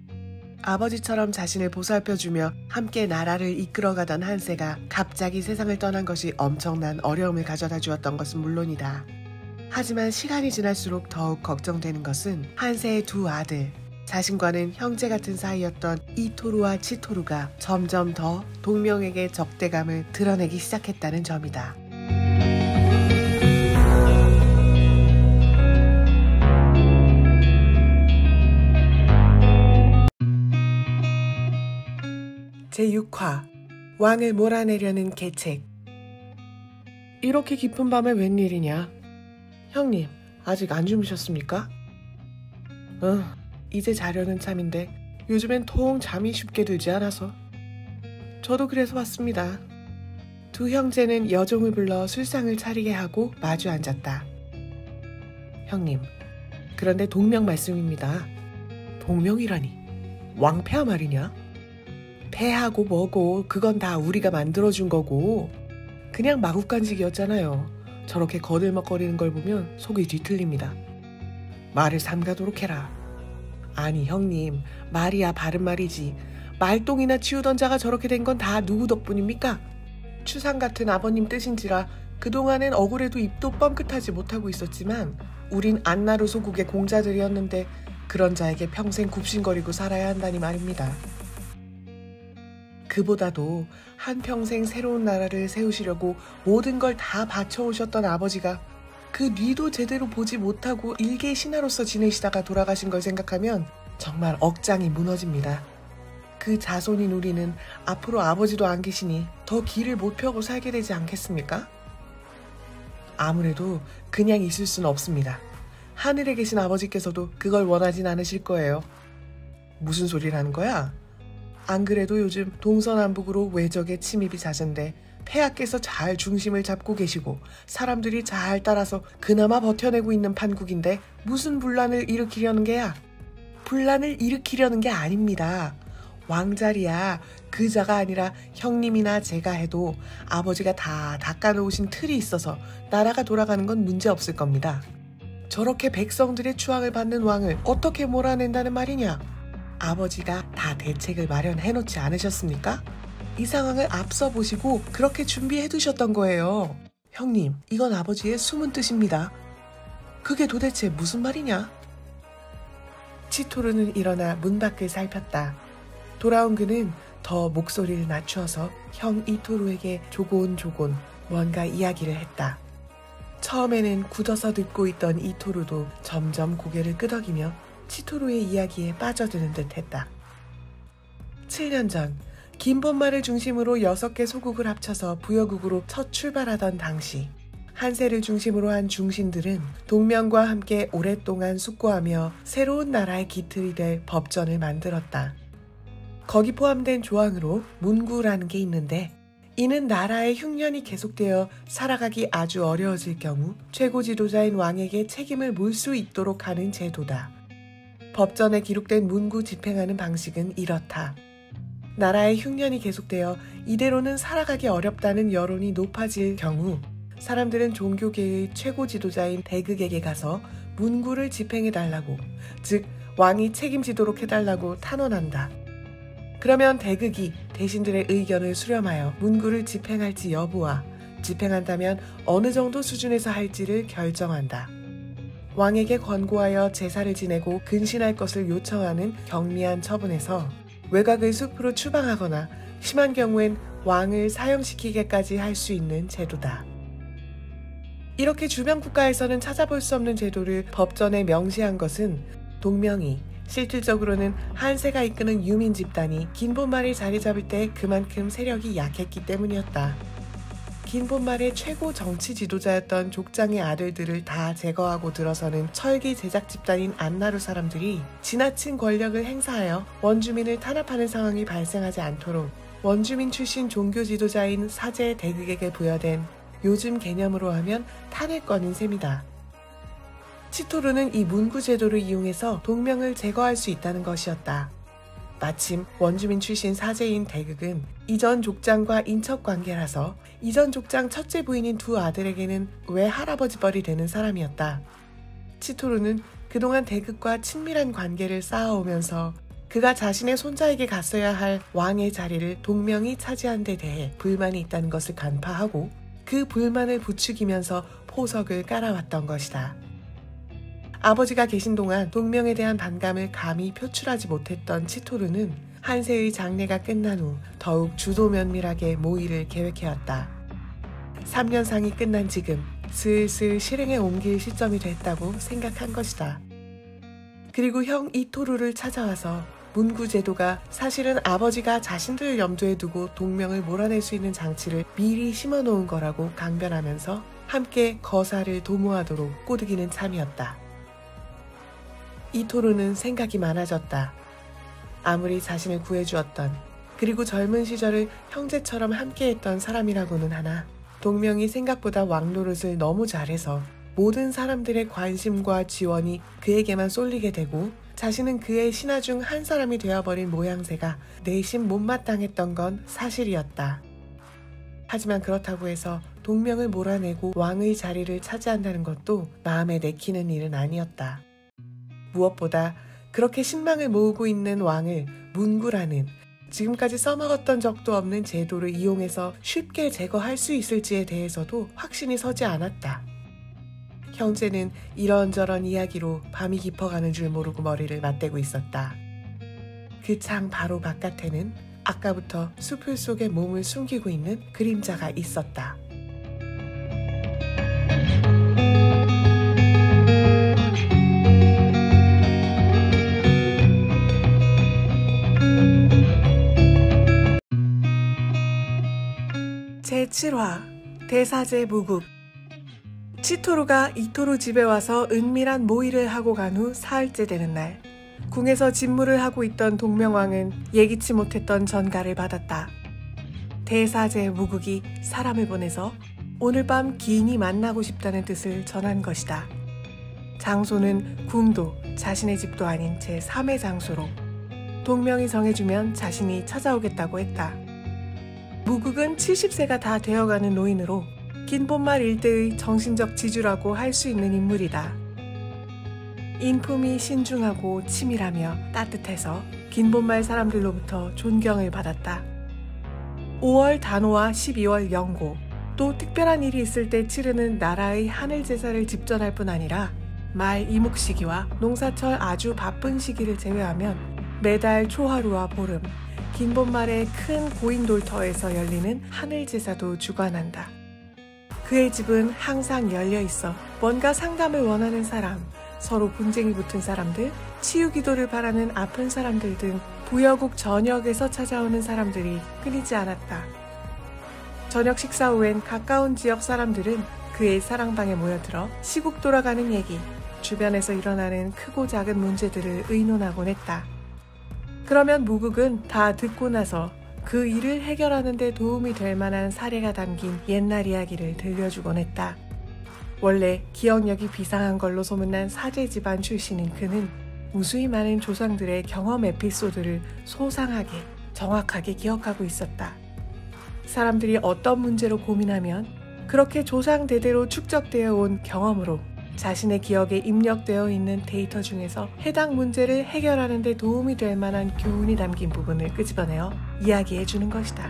아버지처럼 자신을 보살펴주며 함께 나라를 이끌어가던 한세가 갑자기 세상을 떠난 것이 엄청난 어려움을 가져다 주었던 것은 물론이다. 하지만 시간이 지날수록 더욱 걱정되는 것은 한세의 두 아들, 자신과는 형제 같은 사이였던 이토루와 치토루가 점점 더 동명에게 적대감을 드러내기 시작했다는 점이다. 제6화 왕을 몰아내려는 계책. 이렇게 깊은 밤에 웬일이냐? 형님, 아직 안 주무셨습니까? 이제 자려는 참인데 요즘엔 통 잠이 쉽게 들지 않아서. 저도 그래서 왔습니다. 두 형제는 여종을 불러 술상을 차리게 하고 마주 앉았다. 형님, 그런데 동명 말씀입니다. 동명이라니? 왕폐하 말이냐? 폐하고 뭐고 그건 다 우리가 만들어준 거고 그냥 마구간직이었잖아요. 저렇게 거들먹거리는 걸 보면 속이 뒤틀립니다. 말을 삼가도록 해라. 아니 형님, 말이야 바른 말이지. 말똥이나 치우던 자가 저렇게 된 건 다 누구 덕분입니까? 추상 같은 아버님 뜻인지라 그동안엔 억울해도 입도 뻥끗하지 못하고 있었지만 우린 안나루 소국의 공자들이었는데 그런 자에게 평생 굽신거리고 살아야 한다니 말입니다. 그보다도 한평생 새로운 나라를 세우시려고 모든 걸 다 바쳐오셨던 아버지가 그 뒤도 제대로 보지 못하고 일개 신하로서 지내시다가 돌아가신 걸 생각하면 정말 억장이 무너집니다. 그 자손인 우리는 앞으로 아버지도 안 계시니 더 길을 못 펴고 살게 되지 않겠습니까? 아무래도 그냥 있을 수는 없습니다. 하늘에 계신 아버지께서도 그걸 원하진 않으실 거예요. 무슨 소리를 하는 거야? 안 그래도 요즘 동서남북으로 외적의 침입이 잦은데 폐하께서 잘 중심을 잡고 계시고 사람들이 잘 따라서 그나마 버텨내고 있는 판국인데 무슨 분란을 일으키려는 게야? 분란을 일으키려는 게 아닙니다. 왕자리야 그자가 아니라 형님이나 제가 해도 아버지가 다 닦아놓으신 틀이 있어서 나라가 돌아가는 건 문제없을 겁니다. 저렇게 백성들의 추앙을 받는 왕을 어떻게 몰아낸다는 말이냐? 아버지가 다 대책을 마련해놓지 않으셨습니까? 이 상황을 앞서 보시고 그렇게 준비해 두셨던 거예요. 형님, 이건 아버지의 숨은 뜻입니다. 그게 도대체 무슨 말이냐? 치토루는 일어나 문 밖을 살폈다. 돌아온 그는 더 목소리를 낮추어서 형 이토루에게 조곤조곤 뭔가 이야기를 했다. 처음에는 굳어서 듣고 있던 이토루도 점점 고개를 끄덕이며 치토루의 이야기에 빠져드는 듯 했다. 7년 전 김본말을 중심으로 6개 소국을 합쳐서 부여국으로 첫 출발하던 당시 한세를 중심으로 한 중신들은 동명과 함께 오랫동안 숙고하며 새로운 나라의 기틀이 될 법전을 만들었다. 거기 포함된 조항으로 문구라는 게 있는데 이는 나라의 흉년이 계속되어 살아가기 아주 어려워질 경우 최고 지도자인 왕에게 책임을 물 수 있도록 하는 제도다. 법전에 기록된 문구 집행하는 방식은 이렇다. 나라의 흉년이 계속되어 이대로는 살아가기 어렵다는 여론이 높아질 경우 사람들은 종교계의 최고 지도자인 대극에게 가서 문구를 집행해달라고, 즉 왕이 책임지도록 해달라고 탄원한다. 그러면 대극이 대신들의 의견을 수렴하여 문구를 집행할지 여부와 집행한다면 어느 정도 수준에서 할지를 결정한다. 왕에게 권고하여 제사를 지내고 근신할 것을 요청하는 경미한 처분에서 외곽의 숲으로 추방하거나 심한 경우엔 왕을 사형시키게까지 할 수 있는 제도다. 이렇게 주변 국가에서는 찾아볼 수 없는 제도를 법전에 명시한 것은 동명이 실질적으로는 한세가 이끄는 유민 집단이 긴본말이 자리 잡을 때 그만큼 세력이 약했기 때문이었다. 긴본말의 최고 정치 지도자였던 족장의 아들들을 다 제거하고 들어서는 철기 제작 집단인 안나루 사람들이 지나친 권력을 행사하여 원주민을 탄압하는 상황이 발생하지 않도록 원주민 출신 종교 지도자인 사제 대극에게 부여된 요즘 개념으로 하면 탄핵권인 셈이다. 치토루는 이 문구 제도를 이용해서 동명을 제거할 수 있다는 것이었다. 마침 원주민 출신 사제인 대극은 이전 족장과 인척 관계라서 이전 족장 첫째 부인인 두 아들에게는 외할아버지 뻘이 되는 사람이었다. 치토루는 그동안 대극과 친밀한 관계를 쌓아오면서 그가 자신의 손자에게 갔어야 할 왕의 자리를 동명이 차지한 데 대해 불만이 있다는 것을 간파하고 그 불만을 부추기면서 포석을 깔아왔던 것이다. 아버지가 계신 동안 동명에 대한 반감을 감히 표출하지 못했던 치토루는 한세의 장례가 끝난 후 더욱 주도 면밀하게 모의를 계획해왔다. 3년상이 끝난 지금 슬슬 실행에 옮길 시점이 됐다고 생각한 것이다. 그리고 형 이토루를 찾아와서 문구 제도가 사실은 아버지가 자신들을 염두에 두고 동명을 몰아낼 수 있는 장치를 미리 심어놓은 거라고 강변하면서 함께 거사를 도모하도록 꼬드기는 참이었다. 이토루는 생각이 많아졌다. 아무리 자신을 구해주었던 그리고 젊은 시절을 형제처럼 함께했던 사람이라고는 하나 동명이 생각보다 왕 노릇을 너무 잘해서 모든 사람들의 관심과 지원이 그에게만 쏠리게 되고 자신은 그의 신하 중 한 사람이 되어버린 모양새가 내심 못마땅했던 건 사실이었다. 하지만 그렇다고 해서 동명을 몰아내고 왕의 자리를 차지한다는 것도 마음에 내키는 일은 아니었다. 무엇보다 그렇게 신망을 모으고 있는 왕을 문구라는 지금까지 써먹었던 적도 없는 제도를 이용해서 쉽게 제거할 수 있을지에 대해서도 확신이 서지 않았다. 형제는 이런저런 이야기로 밤이 깊어가는 줄 모르고 머리를 맞대고 있었다. 그 창 바로 바깥에는 아까부터 수풀 속에 몸을 숨기고 있는 그림자가 있었다. 제7화 대사제 무국. 치토루가 이토루 집에 와서 은밀한 모의를 하고 간 후 사흘째 되는 날, 궁에서 집무를 하고 있던 동명왕은 예기치 못했던 전가를 받았다. 대사제 무국이 사람을 보내서 오늘 밤 기인이 만나고 싶다는 뜻을 전한 것이다. 장소는 궁도 자신의 집도 아닌 제3의 장소로 동명이 정해주면 자신이 찾아오겠다고 했다. 무국은 70세가 다 되어가는 노인으로 긴본말 일대의 정신적 지주라고 할 수 있는 인물이다. 인품이 신중하고 치밀하며 따뜻해서 긴본말 사람들로부터 존경을 받았다. 5월 단오와 12월 영고, 또 특별한 일이 있을 때 치르는 나라의 하늘 제사를 집전할 뿐 아니라 말 이목 시기와 농사철 아주 바쁜 시기를 제외하면 매달 초하루와 보름, 긴본말의 큰 고인돌터에서 열리는 하늘 제사도 주관한다. 그의 집은 항상 열려 있어 뭔가 상담을 원하는 사람, 서로 분쟁이 붙은 사람들, 치유기도를 바라는 아픈 사람들 등 부여국 전역에서 찾아오는 사람들이 끊이지 않았다. 저녁 식사 후엔 가까운 지역 사람들은 그의 사랑방에 모여들어 시국 돌아가는 얘기, 주변에서 일어나는 크고 작은 문제들을 의논하곤 했다. 그러면 무국은 다 듣고 나서 그 일을 해결하는 데 도움이 될 만한 사례가 담긴 옛날 이야기를 들려주곤 했다. 원래 기억력이 비상한 걸로 소문난 사제 집안 출신인 그는 무수히 많은 조상들의 경험 에피소드를 소상하게, 정확하게 기억하고 있었다. 사람들이 어떤 문제로 고민하면 그렇게 조상 대대로 축적되어 온 경험으로 자신의 기억에 입력되어 있는 데이터 중에서 해당 문제를 해결하는 데 도움이 될 만한 교훈이 담긴 부분을 끄집어내어 이야기해 주는 것이다.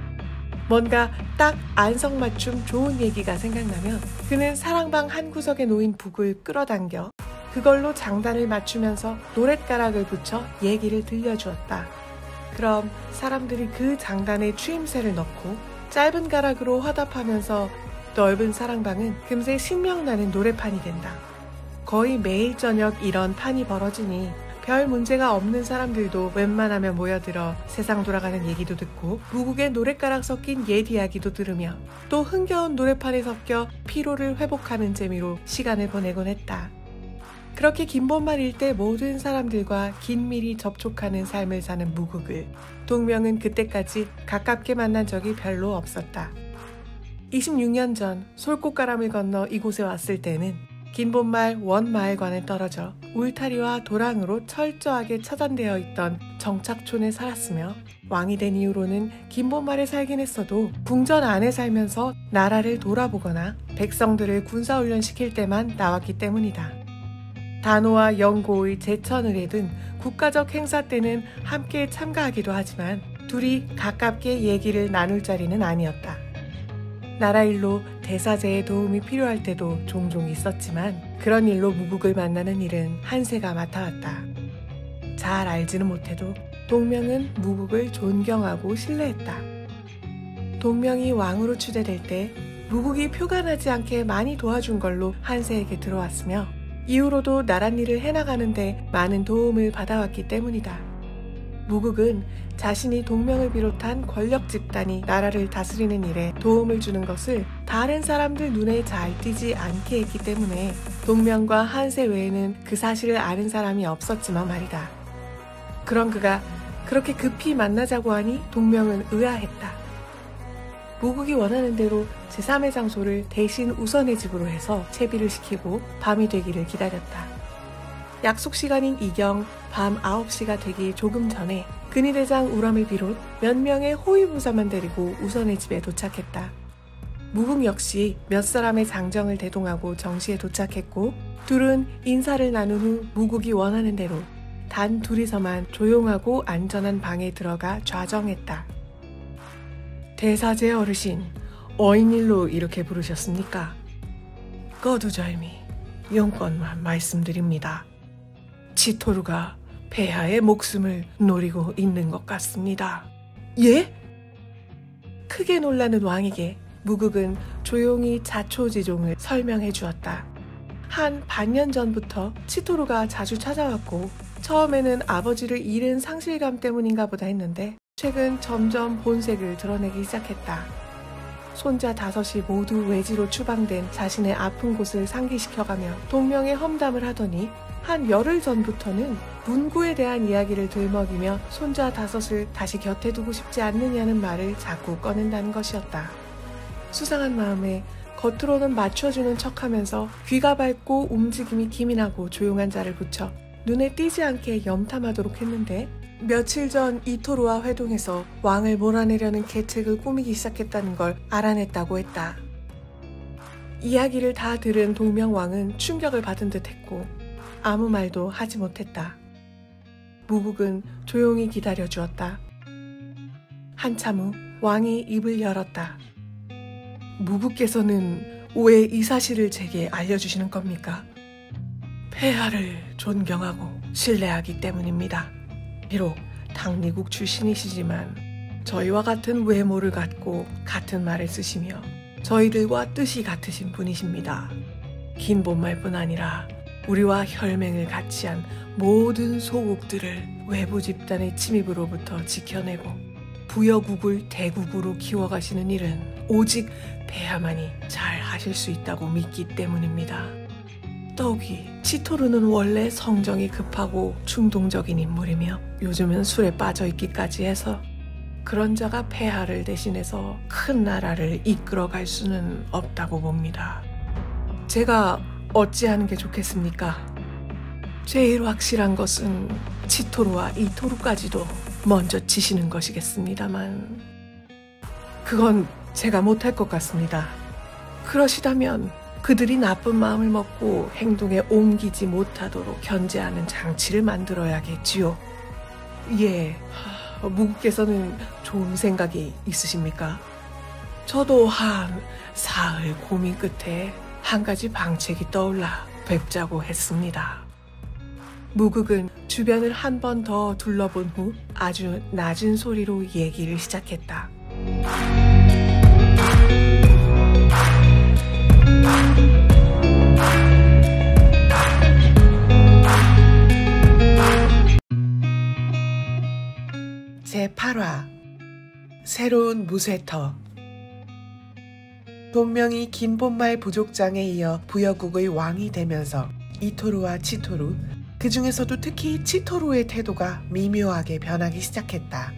뭔가 딱 안성맞춤 좋은 얘기가 생각나면 그는 사랑방 한 구석에 놓인 북을 끌어당겨 그걸로 장단을 맞추면서 노랫가락을 붙여 얘기를 들려주었다. 그럼 사람들이 그 장단에 추임새를 넣고 짧은 가락으로 화답하면서 넓은 사랑방은 금세 신명나는 노래판이 된다. 거의 매일 저녁 이런 판이 벌어지니 별 문제가 없는 사람들도 웬만하면 모여들어 세상 돌아가는 얘기도 듣고 무국의 노랫가락 섞인 옛 이야기도 들으며 또 흥겨운 노래판에 섞여 피로를 회복하는 재미로 시간을 보내곤 했다. 그렇게 김본말 일대 모든 사람들과 긴밀히 접촉하는 삶을 사는 무국을 동명은 그때까지 가깝게 만난 적이 별로 없었다. 26년 전 솔꽃가람을 건너 이곳에 왔을 때는 긴본말 원마을과는 떨어져 울타리와 도랑으로 철저하게 차단되어 있던 정착촌에 살았으며 왕이 된 이후로는 긴본말에 살긴 했어도 궁전 안에 살면서 나라를 돌아보거나 백성들을 군사훈련시킬 때만 나왔기 때문이다. 단오와 영고의 제천의례 등 국가적 행사 때는 함께 참가하기도 하지만 둘이 가깝게 얘기를 나눌 자리는 아니었다. 나라 일로 대사제의 도움이 필요할 때도 종종 있었지만 그런 일로 무국을 만나는 일은 한세가 맡아왔다. 잘 알지는 못해도 동명은 무국을 존경하고 신뢰했다. 동명이 왕으로 추대될 때 무국이 표관하지 않게 많이 도와준 걸로 한세에게 들어왔으며 이후로도 나랏일을 해나가는데 많은 도움을 받아왔기 때문이다. 무국은 자신이 동명을 비롯한 권력 집단이 나라를 다스리는 일에 도움을 주는 것을 다른 사람들 눈에 잘 띄지 않게 했기 때문에 동명과 한세 외에는 그 사실을 아는 사람이 없었지만 말이다. 그런 그가 그렇게 급히 만나자고 하니 동명은 의아했다. 무국이 원하는 대로 제3의 장소를 대신 우선의 집으로 해서 채비를 시키고 밤이 되기를 기다렸다. 약속 시간인 이경 밤 9시가 되기 조금 전에 근위대장 우람을 비롯 몇 명의 호위부사만 데리고 우선의 집에 도착했다. 무국 역시 몇 사람의 장정을 대동하고 정시에 도착했고 둘은 인사를 나눈 후 무국이 원하는 대로 단 둘이서만 조용하고 안전한 방에 들어가 좌정했다. 대사제 어르신, 어인일로 이렇게 부르셨습니까? 거두절미, 용건만 말씀드립니다. 치토루가 폐하의 목숨을 노리고 있는 것 같습니다. 예? 크게 놀라는 왕에게 무국은 조용히 자초지종을 설명해 주었다. 한 반년 전부터 치토루가 자주 찾아왔고 처음에는 아버지를 잃은 상실감 때문인가 보다 했는데 최근 점점 본색을 드러내기 시작했다. 손자 5이 모두 외지로 추방된 자신의 아픈 곳을 상기시켜가며 동명의 험담을 하더니 한 열흘 전부터는 문구에 대한 이야기를 들먹이며 손자 5을 다시 곁에 두고 싶지 않느냐는 말을 자꾸 꺼낸다는 것이었다. 수상한 마음에 겉으로는 맞춰주는 척하면서 귀가 밝고 움직임이 기민하고 조용한 자를 붙여 눈에 띄지 않게 염탐하도록 했는데 며칠 전 이토루와 회동해서 왕을 몰아내려는 계책을 꾸미기 시작했다는 걸 알아냈다고 했다. 이야기를 다 들은 동명왕은 충격을 받은 듯 했고 아무 말도 하지 못했다. 무국은 조용히 기다려 주었다. 한참 후 왕이 입을 열었다. 무국께서는 왜 이 사실을 제게 알려주시는 겁니까? 폐하를 존경하고 신뢰하기 때문입니다. 비록 당리국 출신이시지만 저희와 같은 외모를 갖고 같은 말을 쓰시며 저희들과 뜻이 같으신 분이십니다. 긴본말뿐 아니라 우리와 혈맹을 같이 한 모든 소국들을 외부 집단의 침입으로부터 지켜내고 부여국을 대국으로 키워가시는 일은 오직 폐하만이 잘 하실 수 있다고 믿기 때문입니다. 더욱이 치토루는 원래 성정이 급하고 충동적인 인물이며 요즘은 술에 빠져있기까지 해서 그런 자가 폐하를 대신해서 큰 나라를 이끌어갈 수는 없다고 봅니다. 제가 어찌하는 게 좋겠습니까? 제일 확실한 것은 치토루와 이토루까지도 먼저 치시는 것이겠습니다만 그건 제가 못할 것 같습니다. 그러시다면 그들이 나쁜 마음을 먹고 행동에 옮기지 못하도록 견제하는 장치를 만들어야겠지요. 예, 무국께서는 좋은 생각이 있으십니까? 저도 한 사흘 고민 끝에 한 가지 방책이 떠올라 뵙자고 했습니다. 무국은 주변을 한 번 더 둘러본 후 아주 낮은 소리로 얘기를 시작했다. 제8화 새로운 무쇠터. 동명이 긴본말 부족장에 이어 부여국의 왕이 되면서 이토루와 치토루, 그 중에서도 특히 치토루의 태도가 미묘하게 변하기 시작했다.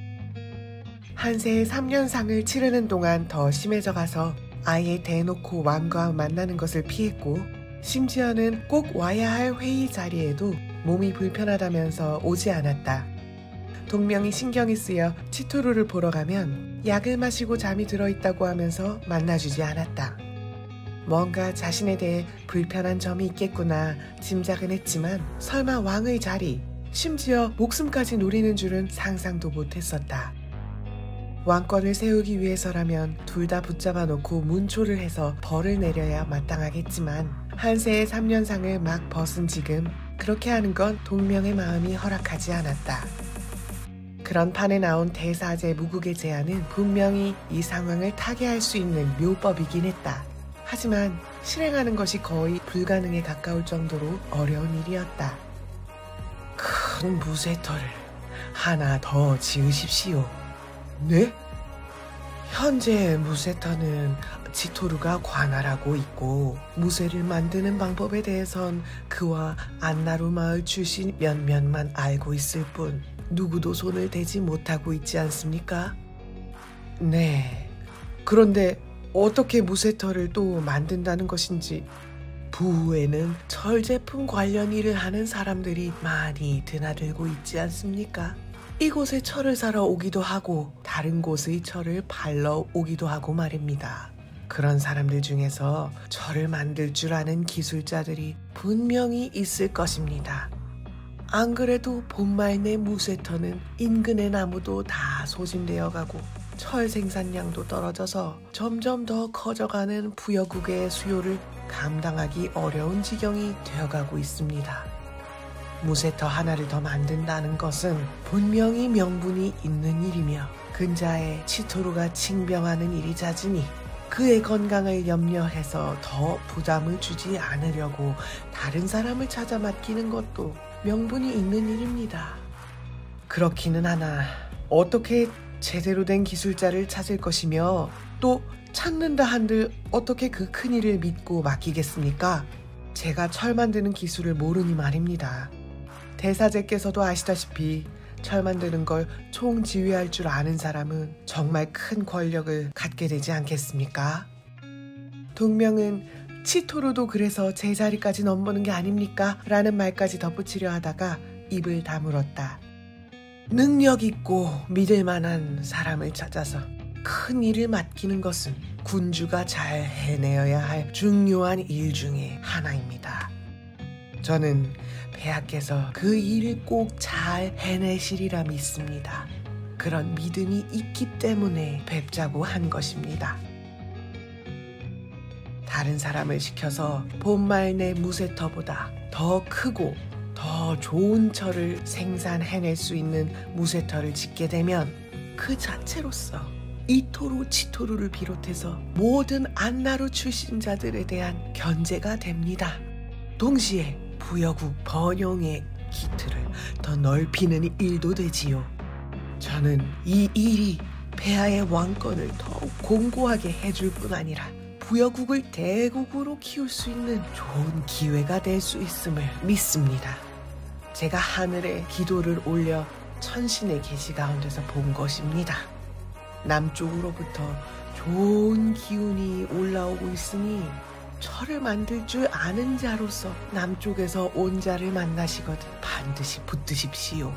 한세의 3년상을 치르는 동안 더 심해져 가서 아예 대놓고 왕과 만나는 것을 피했고 심지어는 꼭 와야 할 회의 자리에도 몸이 불편하다면서 오지 않았다. 동명이 신경이 쓰여 치토루를 보러 가면 약을 마시고 잠이 들어있다고 하면서 만나주지 않았다. 뭔가 자신에 대해 불편한 점이 있겠구나 짐작은 했지만 설마 왕의 자리, 심지어 목숨까지 노리는 줄은 상상도 못했었다. 왕권을 세우기 위해서라면 둘 다 붙잡아 놓고 문초를 해서 벌을 내려야 마땅하겠지만 한세의 3년상을 막 벗은 지금 그렇게 하는 건 동명의 마음이 허락하지 않았다. 그런 판에 나온 대사제 무국의 제안은 분명히 이 상황을 타개할 수 있는 묘법이긴 했다. 하지만 실행하는 것이 거의 불가능에 가까울 정도로 어려운 일이었다. 큰 무쇠터를 하나 더 지으십시오. 네? 현재 무쇠터는 치토루가 관할하고 있고 무쇠를 만드는 방법에 대해선 그와 안나루 마을 출신 몇몇만 알고 있을 뿐 누구도 손을 대지 못하고 있지 않습니까? 네. 그런데 어떻게 무쇠터를 또 만든다는 것인지 부후에는 철 제품 관련 일을 하는 사람들이 많이 드나들고 있지 않습니까? 이곳에 철을 사러 오기도 하고 다른 곳의 철을 팔러 오기도 하고 말입니다. 그런 사람들 중에서 철을 만들 줄 아는 기술자들이 분명히 있을 것입니다. 안 그래도 봄말 내 무쇠터는 인근의 나무도 다 소진되어 가고 철 생산량도 떨어져서 점점 더 커져가는 부여국의 수요를 감당하기 어려운 지경이 되어가고 있습니다. 무쇠터 하나를 더 만든다는 것은 분명히 명분이 있는 일이며 근자에 치토루가 칭병하는 일이 잦으니 그의 건강을 염려해서 더 부담을 주지 않으려고 다른 사람을 찾아 맡기는 것도 명분이 있는 일입니다. 그렇기는 하나 어떻게 제대로 된 기술자를 찾을 것이며 또 찾는다 한들 어떻게 그 큰일을 믿고 맡기겠습니까? 제가 철 만드는 기술을 모르니 말입니다. 대사제께서도 아시다시피 철 만드는 걸 총지휘할 줄 아는 사람은 정말 큰 권력을 갖게 되지 않겠습니까? 동명은 치토루도 그래서 제자리까지 넘보는 게 아닙니까? 라는 말까지 덧붙이려 하다가 입을 다물었다. 능력 있고 믿을 만한 사람을 찾아서 큰 일을 맡기는 것은 군주가 잘 해내어야 할 중요한 일 중에 하나입니다. 저는 폐하께서 그 일을 꼭 잘 해내시리라 믿습니다. 그런 믿음이 있기 때문에 뵙자고 한 것입니다. 다른 사람을 시켜서 봄말 내 무쇠터보다 더 크고 더 좋은 철을 생산해낼 수 있는 무쇠터를 짓게 되면 그 자체로서 이토루 치토루를 비롯해서 모든 안나루 출신자들에 대한 견제가 됩니다. 동시에 부여국 번영의 기틀을 더 넓히는 일도 되지요. 저는 이 일이 폐하의 왕권을 더욱 공고하게 해줄 뿐 아니라 부여국을 대국으로 키울 수 있는 좋은 기회가 될 수 있음을 믿습니다. 제가 하늘에 기도를 올려 천신의 계시 가운데서 본 것입니다. 남쪽으로부터 좋은 기운이 올라오고 있으니 철을 만들 줄 아는 자로서 남쪽에서 온 자를 만나시거든 반드시 붙드십시오.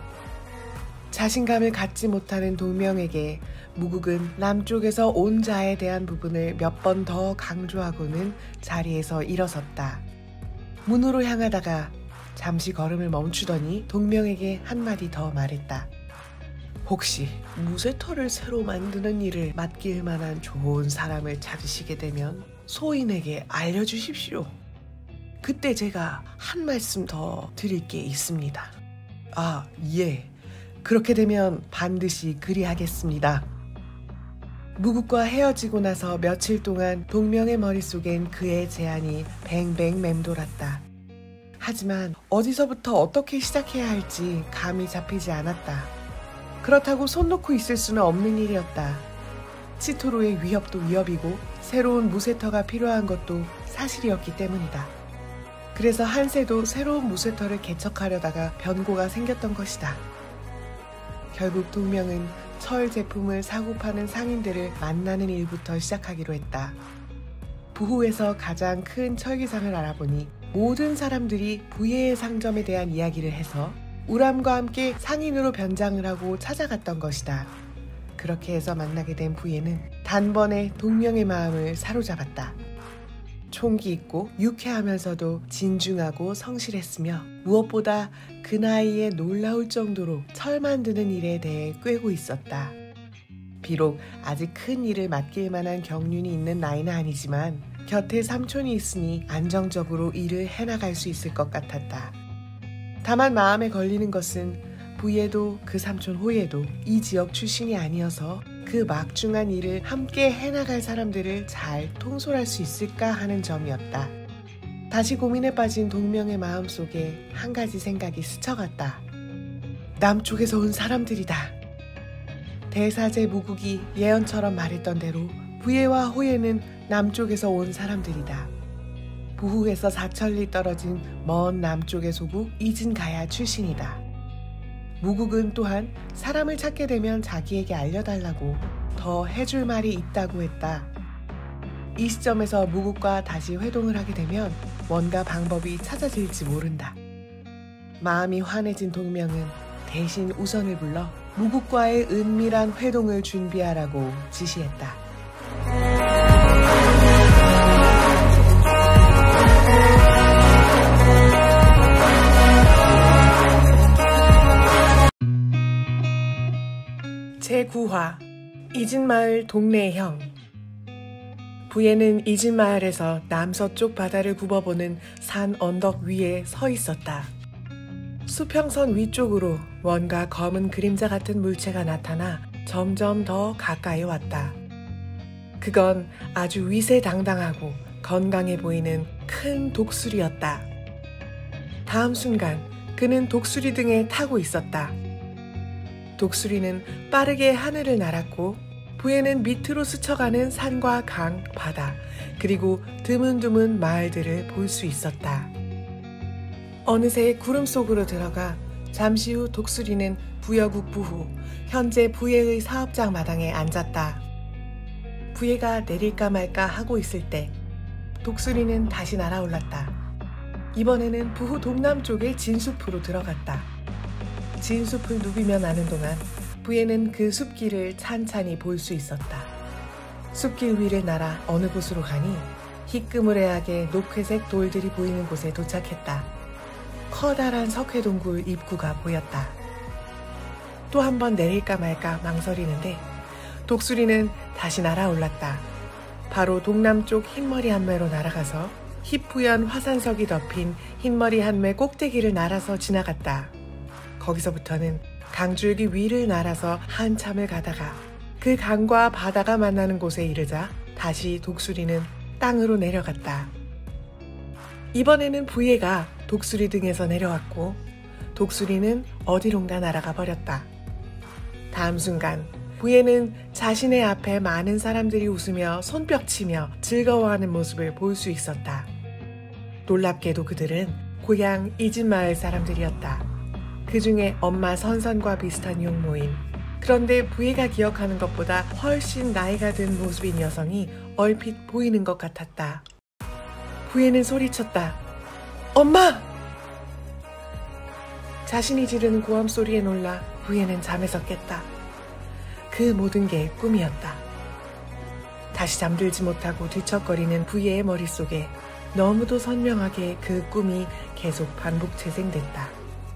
자신감을 갖지 못하는 동명에게 무국은 남쪽에서 온 자에 대한 부분을 몇 번 더 강조하고는 자리에서 일어섰다. 문으로 향하다가 잠시 걸음을 멈추더니 동명에게 한마디 더 말했다. 혹시 무쇠털을 새로 만드는 일을 맡길 만한 좋은 사람을 찾으시게 되면 소인에게 알려주십시오. 그때 제가 한 말씀 더 드릴 게 있습니다. 아, 예. 그렇게 되면 반드시 그리하겠습니다. 무국과 헤어지고 나서 며칠 동안 동명의 머릿속엔 그의 제안이 뱅뱅 맴돌았다. 하지만 어디서부터 어떻게 시작해야 할지 감이 잡히지 않았다. 그렇다고 손 놓고 있을 수는 없는 일이었다. 치토로의 위협도 위협이고 새로운 무쇠터가 필요한 것도 사실이었기 때문이다. 그래서 한세도 새로운 무쇠터를 개척하려다가 변고가 생겼던 것이다. 결국 동명은 철 제품을 사고 파는 상인들을 만나는 일부터 시작하기로 했다. 부후에서 가장 큰 철기상을 알아보니 모든 사람들이 부예의 상점에 대한 이야기를 해서 우람과 함께 상인으로 변장을 하고 찾아갔던 것이다. 그렇게 해서 만나게 된 부예는 단번에 동명의 마음을 사로잡았다. 총기 있고 유쾌하면서도 진중하고 성실했으며 무엇보다 그 나이에 놀라울 정도로 철 만드는 일에 대해 꿰고 있었다. 비록 아직 큰 일을 맡길 만한 경륜이 있는 나이는 아니지만 곁에 삼촌이 있으니 안정적으로 일을 해나갈 수 있을 것 같았다. 다만 마음에 걸리는 것은 부예도 그 삼촌 호예도 이 지역 출신이 아니어서 그 막중한 일을 함께 해나갈 사람들을 잘 통솔할 수 있을까 하는 점이었다. 다시 고민에 빠진 동명의 마음속에 한 가지 생각이 스쳐갔다. 남쪽에서 온 사람들이다. 대사제 무국이 예언처럼 말했던 대로 부예와 호예는 남쪽에서 온 사람들이다. 부후에서 4천리 떨어진 먼 남쪽의 소국 이진가야 출신이다. 무국은 또한 사람을 찾게 되면 자기에게 알려달라고 더 해줄 말이 있다고 했다. 이 시점에서 무국과 다시 회동을 하게 되면 뭔가 방법이 찾아질지 모른다. 마음이 환해진 동명은 대신 우선을 불러 무국과의 은밀한 회동을 준비하라고 지시했다. 제9화 이진마을 동래형. 부예는 이진마을에서 남서쪽 바다를 굽어보는 산 언덕 위에 서 있었다. 수평선 위쪽으로 뭔가 검은 그림자 같은 물체가 나타나 점점 더 가까이 왔다. 그건 아주 위세당당하고 건강해 보이는 큰 독수리였다. 다음 순간 그는 독수리 등에 타고 있었다. 독수리는 빠르게 하늘을 날았고 부예는 밑으로 스쳐가는 산과 강, 바다, 그리고 드문드문 마을들을 볼 수 있었다. 어느새 구름 속으로 들어가 잠시 후 독수리는 부여국 부후, 현재 부예의 사업장 마당에 앉았다. 부예가 내릴까 말까 하고 있을 때 독수리는 다시 날아올랐다. 이번에는 부후 동남쪽의 진숲으로 들어갔다. 진숲을 누비며 나는 동안 부예는 그 숲길을 찬찬히 볼 수 있었다. 숲길 위를 날아 어느 곳으로 가니 희끄무레하게 녹회색 돌들이 보이는 곳에 도착했다. 커다란 석회동굴 입구가 보였다. 또 한 번 내릴까 말까 망설이는데 독수리는 다시 날아올랐다. 바로 동남쪽 흰머리 한매로 날아가서 희뿌연 화산석이 덮인 흰머리 한매 꼭대기를 날아서 지나갔다. 거기서부터는 강줄기 위를 날아서 한참을 가다가 그 강과 바다가 만나는 곳에 이르자 다시 독수리는 땅으로 내려갔다. 이번에는 부예가 독수리 등에서 내려왔고 독수리는 어디론가 날아가 버렸다. 다음 순간 부예는 자신의 앞에 많은 사람들이 웃으며 손뼉치며 즐거워하는 모습을 볼 수 있었다. 놀랍게도 그들은 고향 이진마을 사람들이었다. 그 중에 엄마 선선과 비슷한 용모임. 그런데 부예가 기억하는 것보다 훨씬 나이가 든 모습인 여성이 얼핏 보이는 것 같았다. 부예는 소리쳤다. 엄마! 자신이 지르는 고함 소리에 놀라 부예는 잠에서 깼다. 그 모든 게 꿈이었다. 다시 잠들지 못하고 뒤척거리는 부예의 머릿속에 너무도 선명하게 그 꿈이 계속 반복 재생됐다.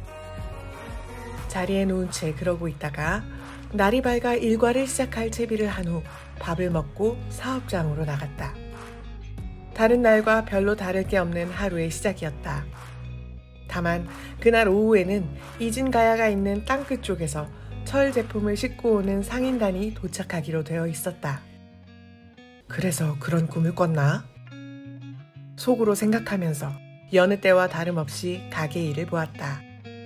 자리에 누운 채 그러고 있다가 날이 밝아 일과를 시작할 채비를 한 후 밥을 먹고 사업장으로 나갔다. 다른 날과 별로 다를 게 없는 하루의 시작이었다. 다만 그날 오후에는 이진가야가 있는 땅끝 쪽에서 철 제품을 싣고 오는 상인단이 도착하기로 되어 있었다. 그래서 그런 꿈을 꿨나? 속으로 생각하면서 여느 때와 다름없이 가게 일을 보았다.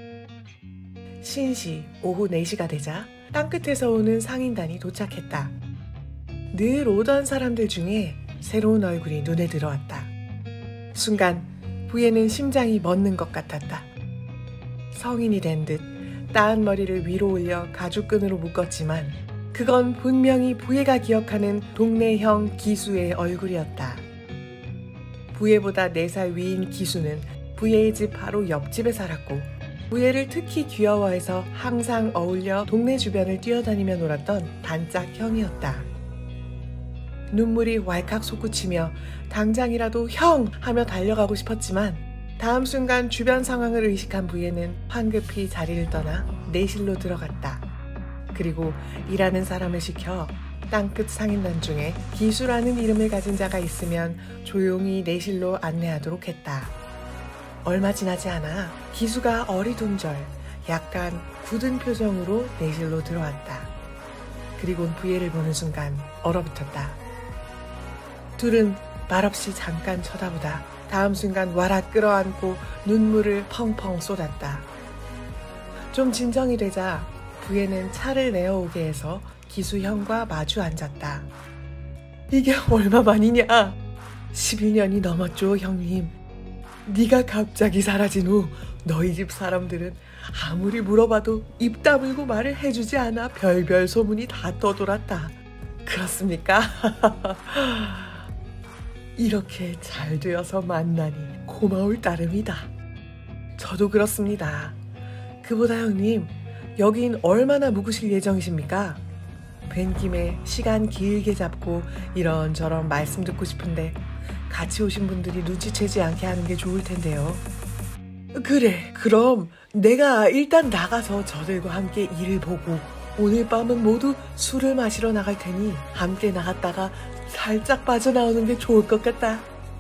신시 오후 4시가 되자 땅끝에서 오는 상인단이 도착했다. 늘 오던 사람들 중에 새로운 얼굴이 눈에 들어왔다. 순간 부예는 심장이 멎는 것 같았다. 성인이 된 듯 따은 머리를 위로 올려 가죽끈으로 묶었지만 그건 분명히 부예가 기억하는 동네 형 기수의 얼굴이었다. 부예보다 4살 위인 기수는 부예의 집 바로 옆집에 살았고 부예를 특히 귀여워해서 항상 어울려 동네 주변을 뛰어다니며 놀았던 단짝 형이었다. 눈물이 왈칵 솟구치며 당장이라도 형! 하며 달려가고 싶었지만 다음 순간 주변 상황을 의식한 부예는 황급히 자리를 떠나 내실로 들어갔다. 그리고 일하는 사람을 시켜 땅끝 상인단 중에 기수라는 이름을 가진 자가 있으면 조용히 내실로 안내하도록 했다. 얼마 지나지 않아 기수가 어리둥절 약간 굳은 표정으로 내실로 들어왔다. 그리고 부예를 보는 순간 얼어붙었다. 둘은 말없이 잠깐 쳐다보다 다음 순간 와락 끌어안고 눈물을 펑펑 쏟았다. 좀 진정이 되자 부예는 차를 내어오게 해서 기수 형과 마주 앉았다. 이게 얼마만이냐? 11년이 넘었죠, 형님. 네가 갑자기 사라진 후 너희 집 사람들은 아무리 물어봐도 입 다물고 말을 해주지 않아 별별 소문이 다 떠돌았다. 그렇습니까? 이렇게 잘 되어서 만나니 고마울 따름이다. 저도 그렇습니다. 그보다 형님, 여긴 얼마나 묵으실 예정이십니까? 뵌 김에 시간 길게 잡고 이런저런 말씀 듣고 싶은데 같이 오신 분들이 눈치채지 않게 하는 게 좋을 텐데요. 그래, 그럼 내가 일단 나가서 저들과 함께 일을 보고 오늘 밤은 모두 술을 마시러 나갈 테니 함께 나갔다가 살짝 빠져나오는 게 좋을 것 같다.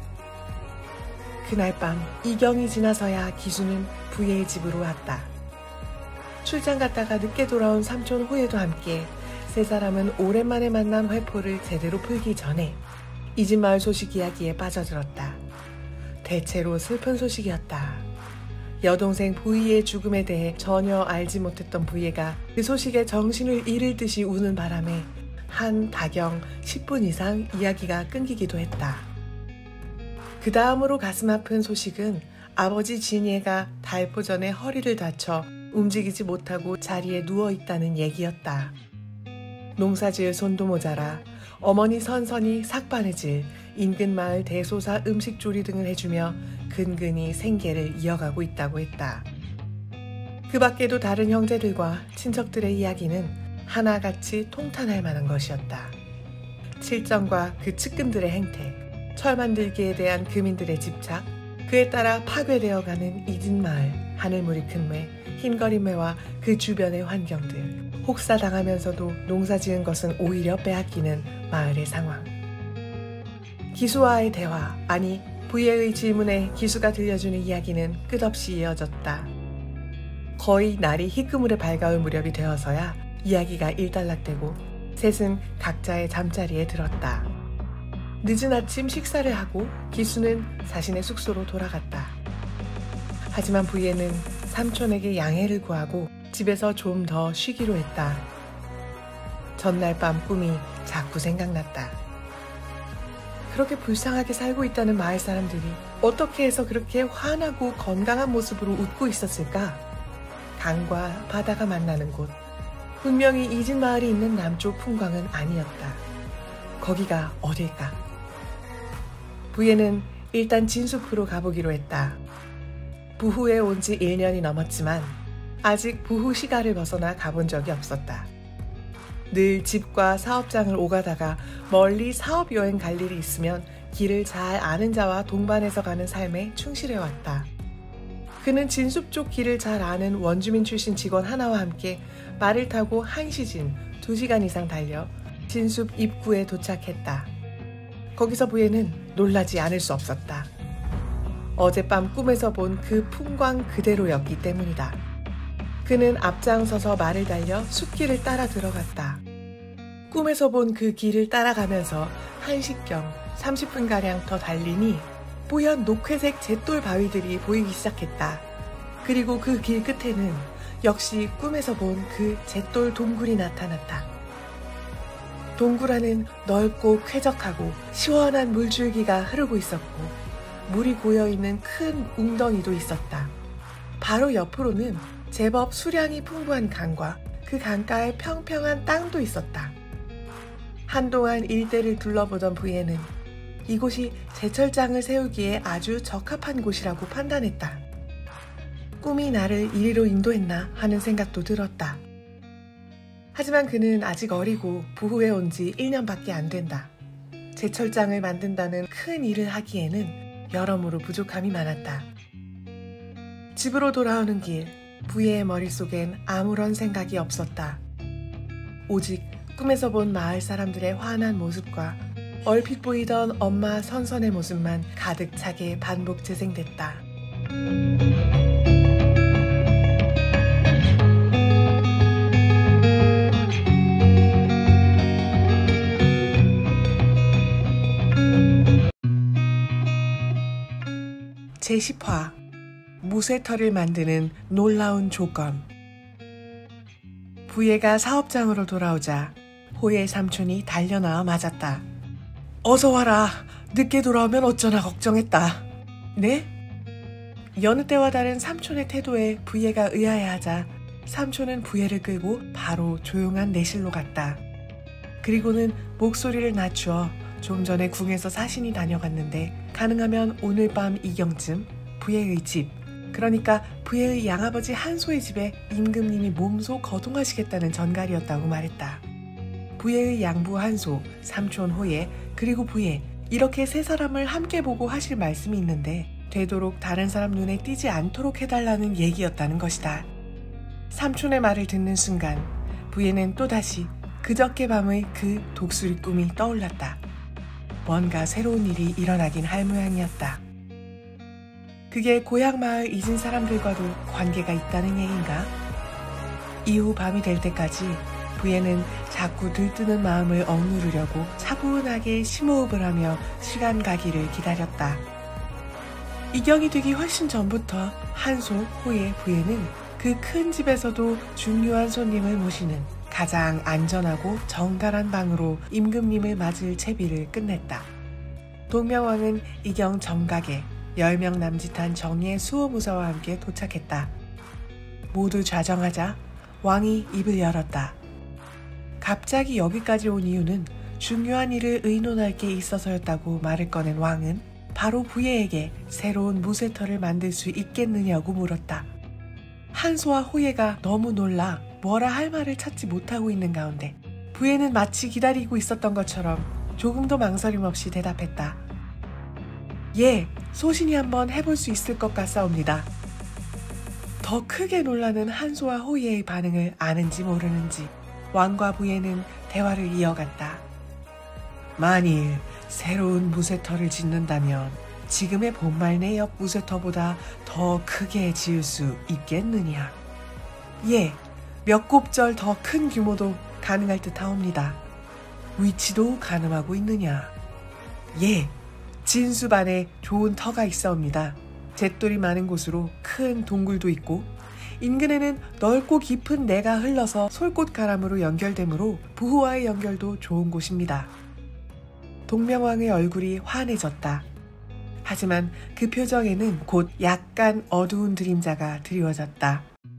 그날 밤 이경이 지나서야 기수는 부예의 집으로 왔다. 출장 갔다가 늦게 돌아온 삼촌 호예도 함께 세 사람은 오랜만에 만난 회포를 제대로 풀기 전에 이진마을 소식 이야기에 빠져들었다. 대체로 슬픈 소식이었다. 여동생 부이의 죽음에 대해 전혀 알지 못했던 부예가 그 소식에 정신을 잃을 듯이 우는 바람에 한 다경 10분 이상 이야기가 끊기기도 했다. 그 다음으로 가슴 아픈 소식은 아버지 진예가 달포 전에 허리를 다쳐 움직이지 못하고 자리에 누워있다는 얘기였다. 농사지을 손도 모자라 어머니 선선이 삭바느질, 인근 마을 대소사 음식조리 등을 해주며 근근히 생계를 이어가고 있다고 했다. 그 밖에도 다른 형제들과 친척들의 이야기는 하나같이 통탄할 만한 것이었다. 칠정과 그 측근들의 행태, 철 만들기에 대한 금인들의 집착, 그에 따라 파괴되어가는 이진마을, 하늘물이 큰 매, 흰거리매와 그 주변의 환경들, 혹사당하면서도 농사지은 것은 오히려 빼앗기는 마을의 상황. 기수와의 대화, 아니 부예의 질문에 기수가 들려주는 이야기는 끝없이 이어졌다. 거의 날이 희끄무레 밝아올 무렵이 되어서야 이야기가 일단락되고 셋은 각자의 잠자리에 들었다. 늦은 아침 식사를 하고 기수는 자신의 숙소로 돌아갔다. 하지만 부예는 삼촌에게 양해를 구하고 집에서 좀 더 쉬기로 했다. 전날 밤 꿈이 자꾸 생각났다. 그렇게 불쌍하게 살고 있다는 마을 사람들이 어떻게 해서 그렇게 환하고 건강한 모습으로 웃고 있었을까? 강과 바다가 만나는 곳. 분명히 잊은 마을이 있는 남쪽 풍광은 아니었다. 거기가 어딜까? 부예는 일단 진숲으로 가보기로 했다. 부후에 온 지 1년이 넘었지만 아직 부후 시가를 벗어나 가본 적이 없었다. 늘 집과 사업장을 오가다가 멀리 사업 여행 갈 일이 있으면 길을 잘 아는 자와 동반해서 가는 삶에 충실해왔다. 그는 진숲 쪽 길을 잘 아는 원주민 출신 직원 하나와 함께 말을 타고 1시즌 2시간 이상 달려 진숲 입구에 도착했다. 거기서 부예는 놀라지 않을 수 없었다. 어젯밤 꿈에서 본 그 풍광 그대로였기 때문이다. 그는 앞장서서 말을 달려 숲길을 따라 들어갔다. 꿈에서 본 그 길을 따라가면서 1시경 30분가량 더 달리니 뽀얀 녹회색 잿돌 바위들이 보이기 시작했다. 그리고 그 길 끝에는 역시 꿈에서 본 그 잿돌 동굴이 나타났다. 동굴 안은 넓고 쾌적하고 시원한 물줄기가 흐르고 있었고 물이 고여있는 큰 웅덩이도 있었다. 바로 옆으로는 제법 수량이 풍부한 강과 그 강가에 평평한 땅도 있었다. 한동안 일대를 둘러보던 부예는 이곳이 제철장을 세우기에 아주 적합한 곳이라고 판단했다. 꿈이 나를 이리로 인도했나 하는 생각도 들었다. 하지만 그는 아직 어리고 부후에 온 지 1년밖에 안 된다. 제철장을 만든다는 큰 일을 하기에는 여러모로 부족함이 많았다. 집으로 돌아오는 길, 부예의 머릿속엔 아무런 생각이 없었다. 오직 꿈에서 본 마을 사람들의 환한 모습과 얼핏 보이던 엄마 선선의 모습만 가득 차게 반복 재생됐다. 제10화 무쇠털을 만드는 놀라운 조건. 부예가 사업장으로 돌아오자 호의 삼촌이 달려나와 맞았다. 어서 와라. 늦게 돌아오면 어쩌나 걱정했다. 네? 여느 때와 다른 삼촌의 태도에 부예가 의아해하자 삼촌은 부예를 끌고 바로 조용한 내실로 갔다. 그리고는 목소리를 낮추어 좀 전에 궁에서 사신이 다녀갔는데 가능하면 오늘 밤 이경쯤 부예의 집, 그러니까 부예의 양아버지 한소의 집에 임금님이 몸소 거동하시겠다는 전갈이었다고 말했다. 부예의 양부 한소, 삼촌 호예, 그리고 부예, 이렇게 세 사람을 함께 보고 하실 말씀이 있는데 되도록 다른 사람 눈에 띄지 않도록 해달라는 얘기였다는 것이다. 삼촌의 말을 듣는 순간 부예는 또다시 그저께 밤의 그 독수리 꿈이 떠올랐다. 뭔가 새로운 일이 일어나긴 할 모양이었다. 그게 고향 마을 잊은 사람들과도 관계가 있다는 얘기인가? 이후 밤이 될 때까지 부예는 자꾸 들뜨는 마음을 억누르려고 차분하게 심호흡을 하며 시간 가기를 기다렸다. 이경이 되기 훨씬 전부터 한소, 호예, 부예는 그 큰 집에서도 중요한 손님을 모시는 가장 안전하고 정갈한 방으로 임금님을 맞을 채비를 끝냈다. 동명왕은 이경 정각에 10명 남짓한 정예 수호무사와 함께 도착했다. 모두 좌정하자 왕이 입을 열었다. 갑자기 여기까지 온 이유는 중요한 일을 의논할 게 있어서였다고 말을 꺼낸 왕은 바로 부예에게 새로운 무쇠털을 만들 수 있겠느냐고 물었다. 한소와 호예가 너무 놀라 뭐라 할 말을 찾지 못하고 있는 가운데 부예는 마치 기다리고 있었던 것처럼 조금도 망설임 없이 대답했다. 예, 소신이 한번 해볼 수 있을 것 같사옵니다. 더 크게 놀라는 한소와 호예의 반응을 아는지 모르는지 왕과 부예는 대화를 이어갔다. 만일 새로운 무쇠터를 짓는다면 지금의 본말내 옆 무쇠터보다 더 크게 지을 수 있겠느냐? 예, 몇 곱절 더 큰 규모도 가능할 듯 하옵니다. 위치도 가늠하고 있느냐? 예, 진숲 안에 좋은 터가 있사옵니다. 잿돌이 많은 곳으로 큰 동굴도 있고 인근에는 넓고 깊은 내가 흘러서 솔꽃가람으로 연결되므로 부후와의 연결도 좋은 곳입니다. 동명왕의 얼굴이 환해졌다. 하지만 그 표정에는 곧 약간 어두운 그림자가 드리워졌다.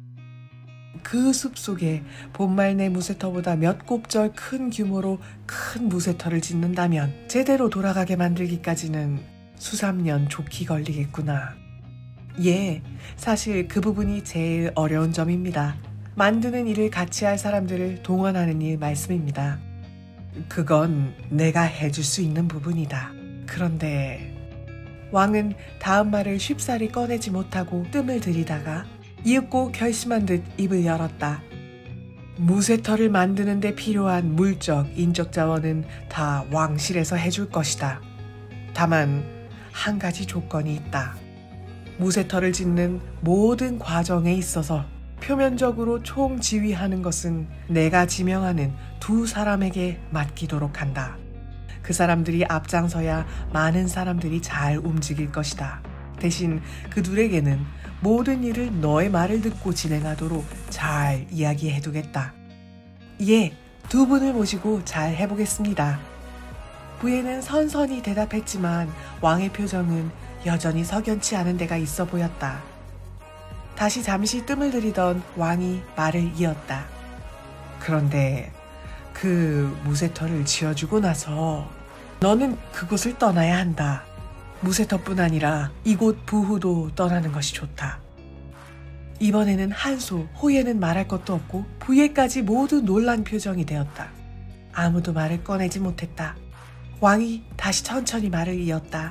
그 숲속에 봄말내 무쇠터보다 몇 곱절 큰 규모로 큰 무쇠터를 짓는다면 제대로 돌아가게 만들기까지는 수삼년 좋게 걸리겠구나. 예, 사실 그 부분이 제일 어려운 점입니다. 만드는 일을 같이 할 사람들을 동원하는 일 말씀입니다. 그건 내가 해줄 수 있는 부분이다. 그런데 왕은 다음 말을 쉽사리 꺼내지 못하고 뜸을 들이다가 이윽고 결심한 듯 입을 열었다. 무쇠터를 만드는 데 필요한 물적, 인적 자원은 다 왕실에서 해줄 것이다. 다만 한 가지 조건이 있다. 무쇠터를 짓는 모든 과정에 있어서 표면적으로 총지휘하는 것은 내가 지명하는 두 사람에게 맡기도록 한다. 그 사람들이 앞장서야 많은 사람들이 잘 움직일 것이다. 대신 그 둘에게는 모든 일을 너의 말을 듣고 진행하도록 잘 이야기해두겠다. 예, 두 분을 모시고 잘 해보겠습니다. 부에는 선선히 대답했지만 왕의 표정은 여전히 석연치 않은 데가 있어 보였다. 다시 잠시 뜸을 들이던 왕이 말을 이었다. 그런데 그 무쇠터를 지어주고 나서 너는 그곳을 떠나야 한다. 무쇠터뿐 아니라 이곳 부후도 떠나는 것이 좋다. 이번에는 한소, 호예는 말할 것도 없고 부예까지 모두 놀란 표정이 되었다. 아무도 말을 꺼내지 못했다. 왕이 다시 천천히 말을 이었다.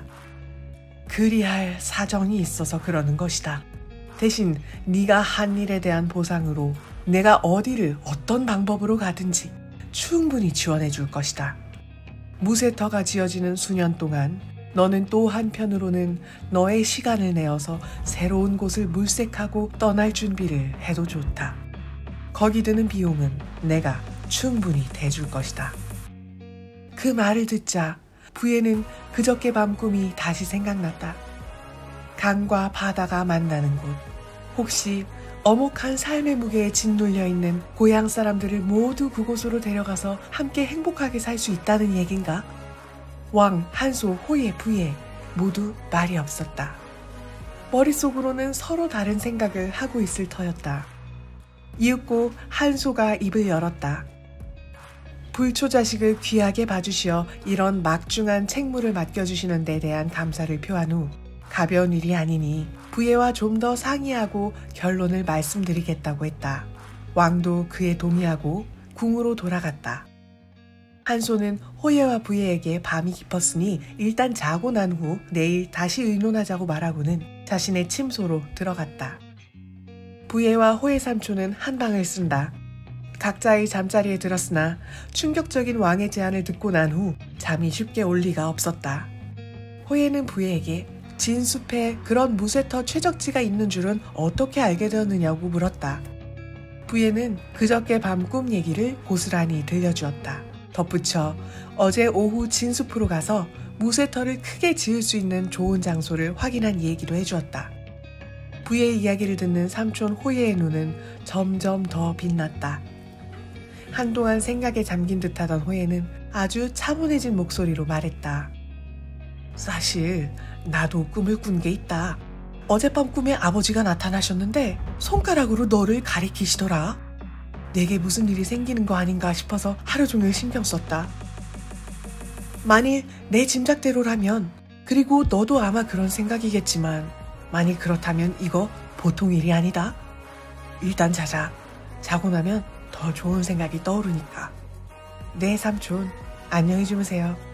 그리할 사정이 있어서 그러는 것이다. 대신 네가 한 일에 대한 보상으로 내가 어디를 어떤 방법으로 가든지 충분히 지원해 줄 것이다. 무쇠터가 지어지는 수년 동안 너는 또 한편으로는 너의 시간을 내어서 새로운 곳을 물색하고 떠날 준비를 해도 좋다. 거기 드는 비용은 내가 충분히 대줄 것이다. 그 말을 듣자 부에는 그저께 밤 꿈이 다시 생각났다. 강과 바다가 만나는 곳, 혹시 어목한 삶의 무게에 짓눌려 있는 고향 사람들을 모두 그곳으로 데려가서 함께 행복하게 살 수 있다는 얘긴가? 왕, 한소, 호예, 부예 모두 말이 없었다. 머릿속으로는 서로 다른 생각을 하고 있을 터였다. 이윽고 한소가 입을 열었다. 불초자식을 귀하게 봐주시어 이런 막중한 책무를 맡겨주시는 데 대한 감사를 표한 후 가벼운 일이 아니니 부예와 좀 더 상의하고 결론을 말씀드리겠다고 했다. 왕도 그에 동의하고 궁으로 돌아갔다. 한소는 호예와 부예에게 밤이 깊었으니 일단 자고 난 후 내일 다시 의논하자고 말하고는 자신의 침소로 들어갔다. 부예와 호예 삼촌은 한 방을 쓴다. 각자의 잠자리에 들었으나 충격적인 왕의 제안을 듣고 난 후 잠이 쉽게 올 리가 없었다. 호예는 부예에게 진숲에 그런 무쇠터 최적지가 있는 줄은 어떻게 알게 되었느냐고 물었다. 부예는 그저께 밤 꿈 얘기를 고스란히 들려주었다. 덧붙여 어제 오후 진숲으로 가서 무쇠터를 크게 지을 수 있는 좋은 장소를 확인한 얘기도 해주었다. 부예의 이야기를 듣는 삼촌 호예의 눈은 점점 더 빛났다. 한동안 생각에 잠긴 듯하던 호예는 아주 차분해진 목소리로 말했다. 사실 나도 꿈을 꾼 게 있다. 어젯밤 꿈에 아버지가 나타나셨는데 손가락으로 너를 가리키시더라. 내게 무슨 일이 생기는 거 아닌가 싶어서 하루 종일 신경 썼다. 만일 내 짐작대로라면, 그리고 너도 아마 그런 생각이겠지만 만일 그렇다면 이거 보통 일이 아니다. 일단 자자. 자고 나면 더 좋은 생각이 떠오르니까. 네 삼촌, 안녕히 주무세요.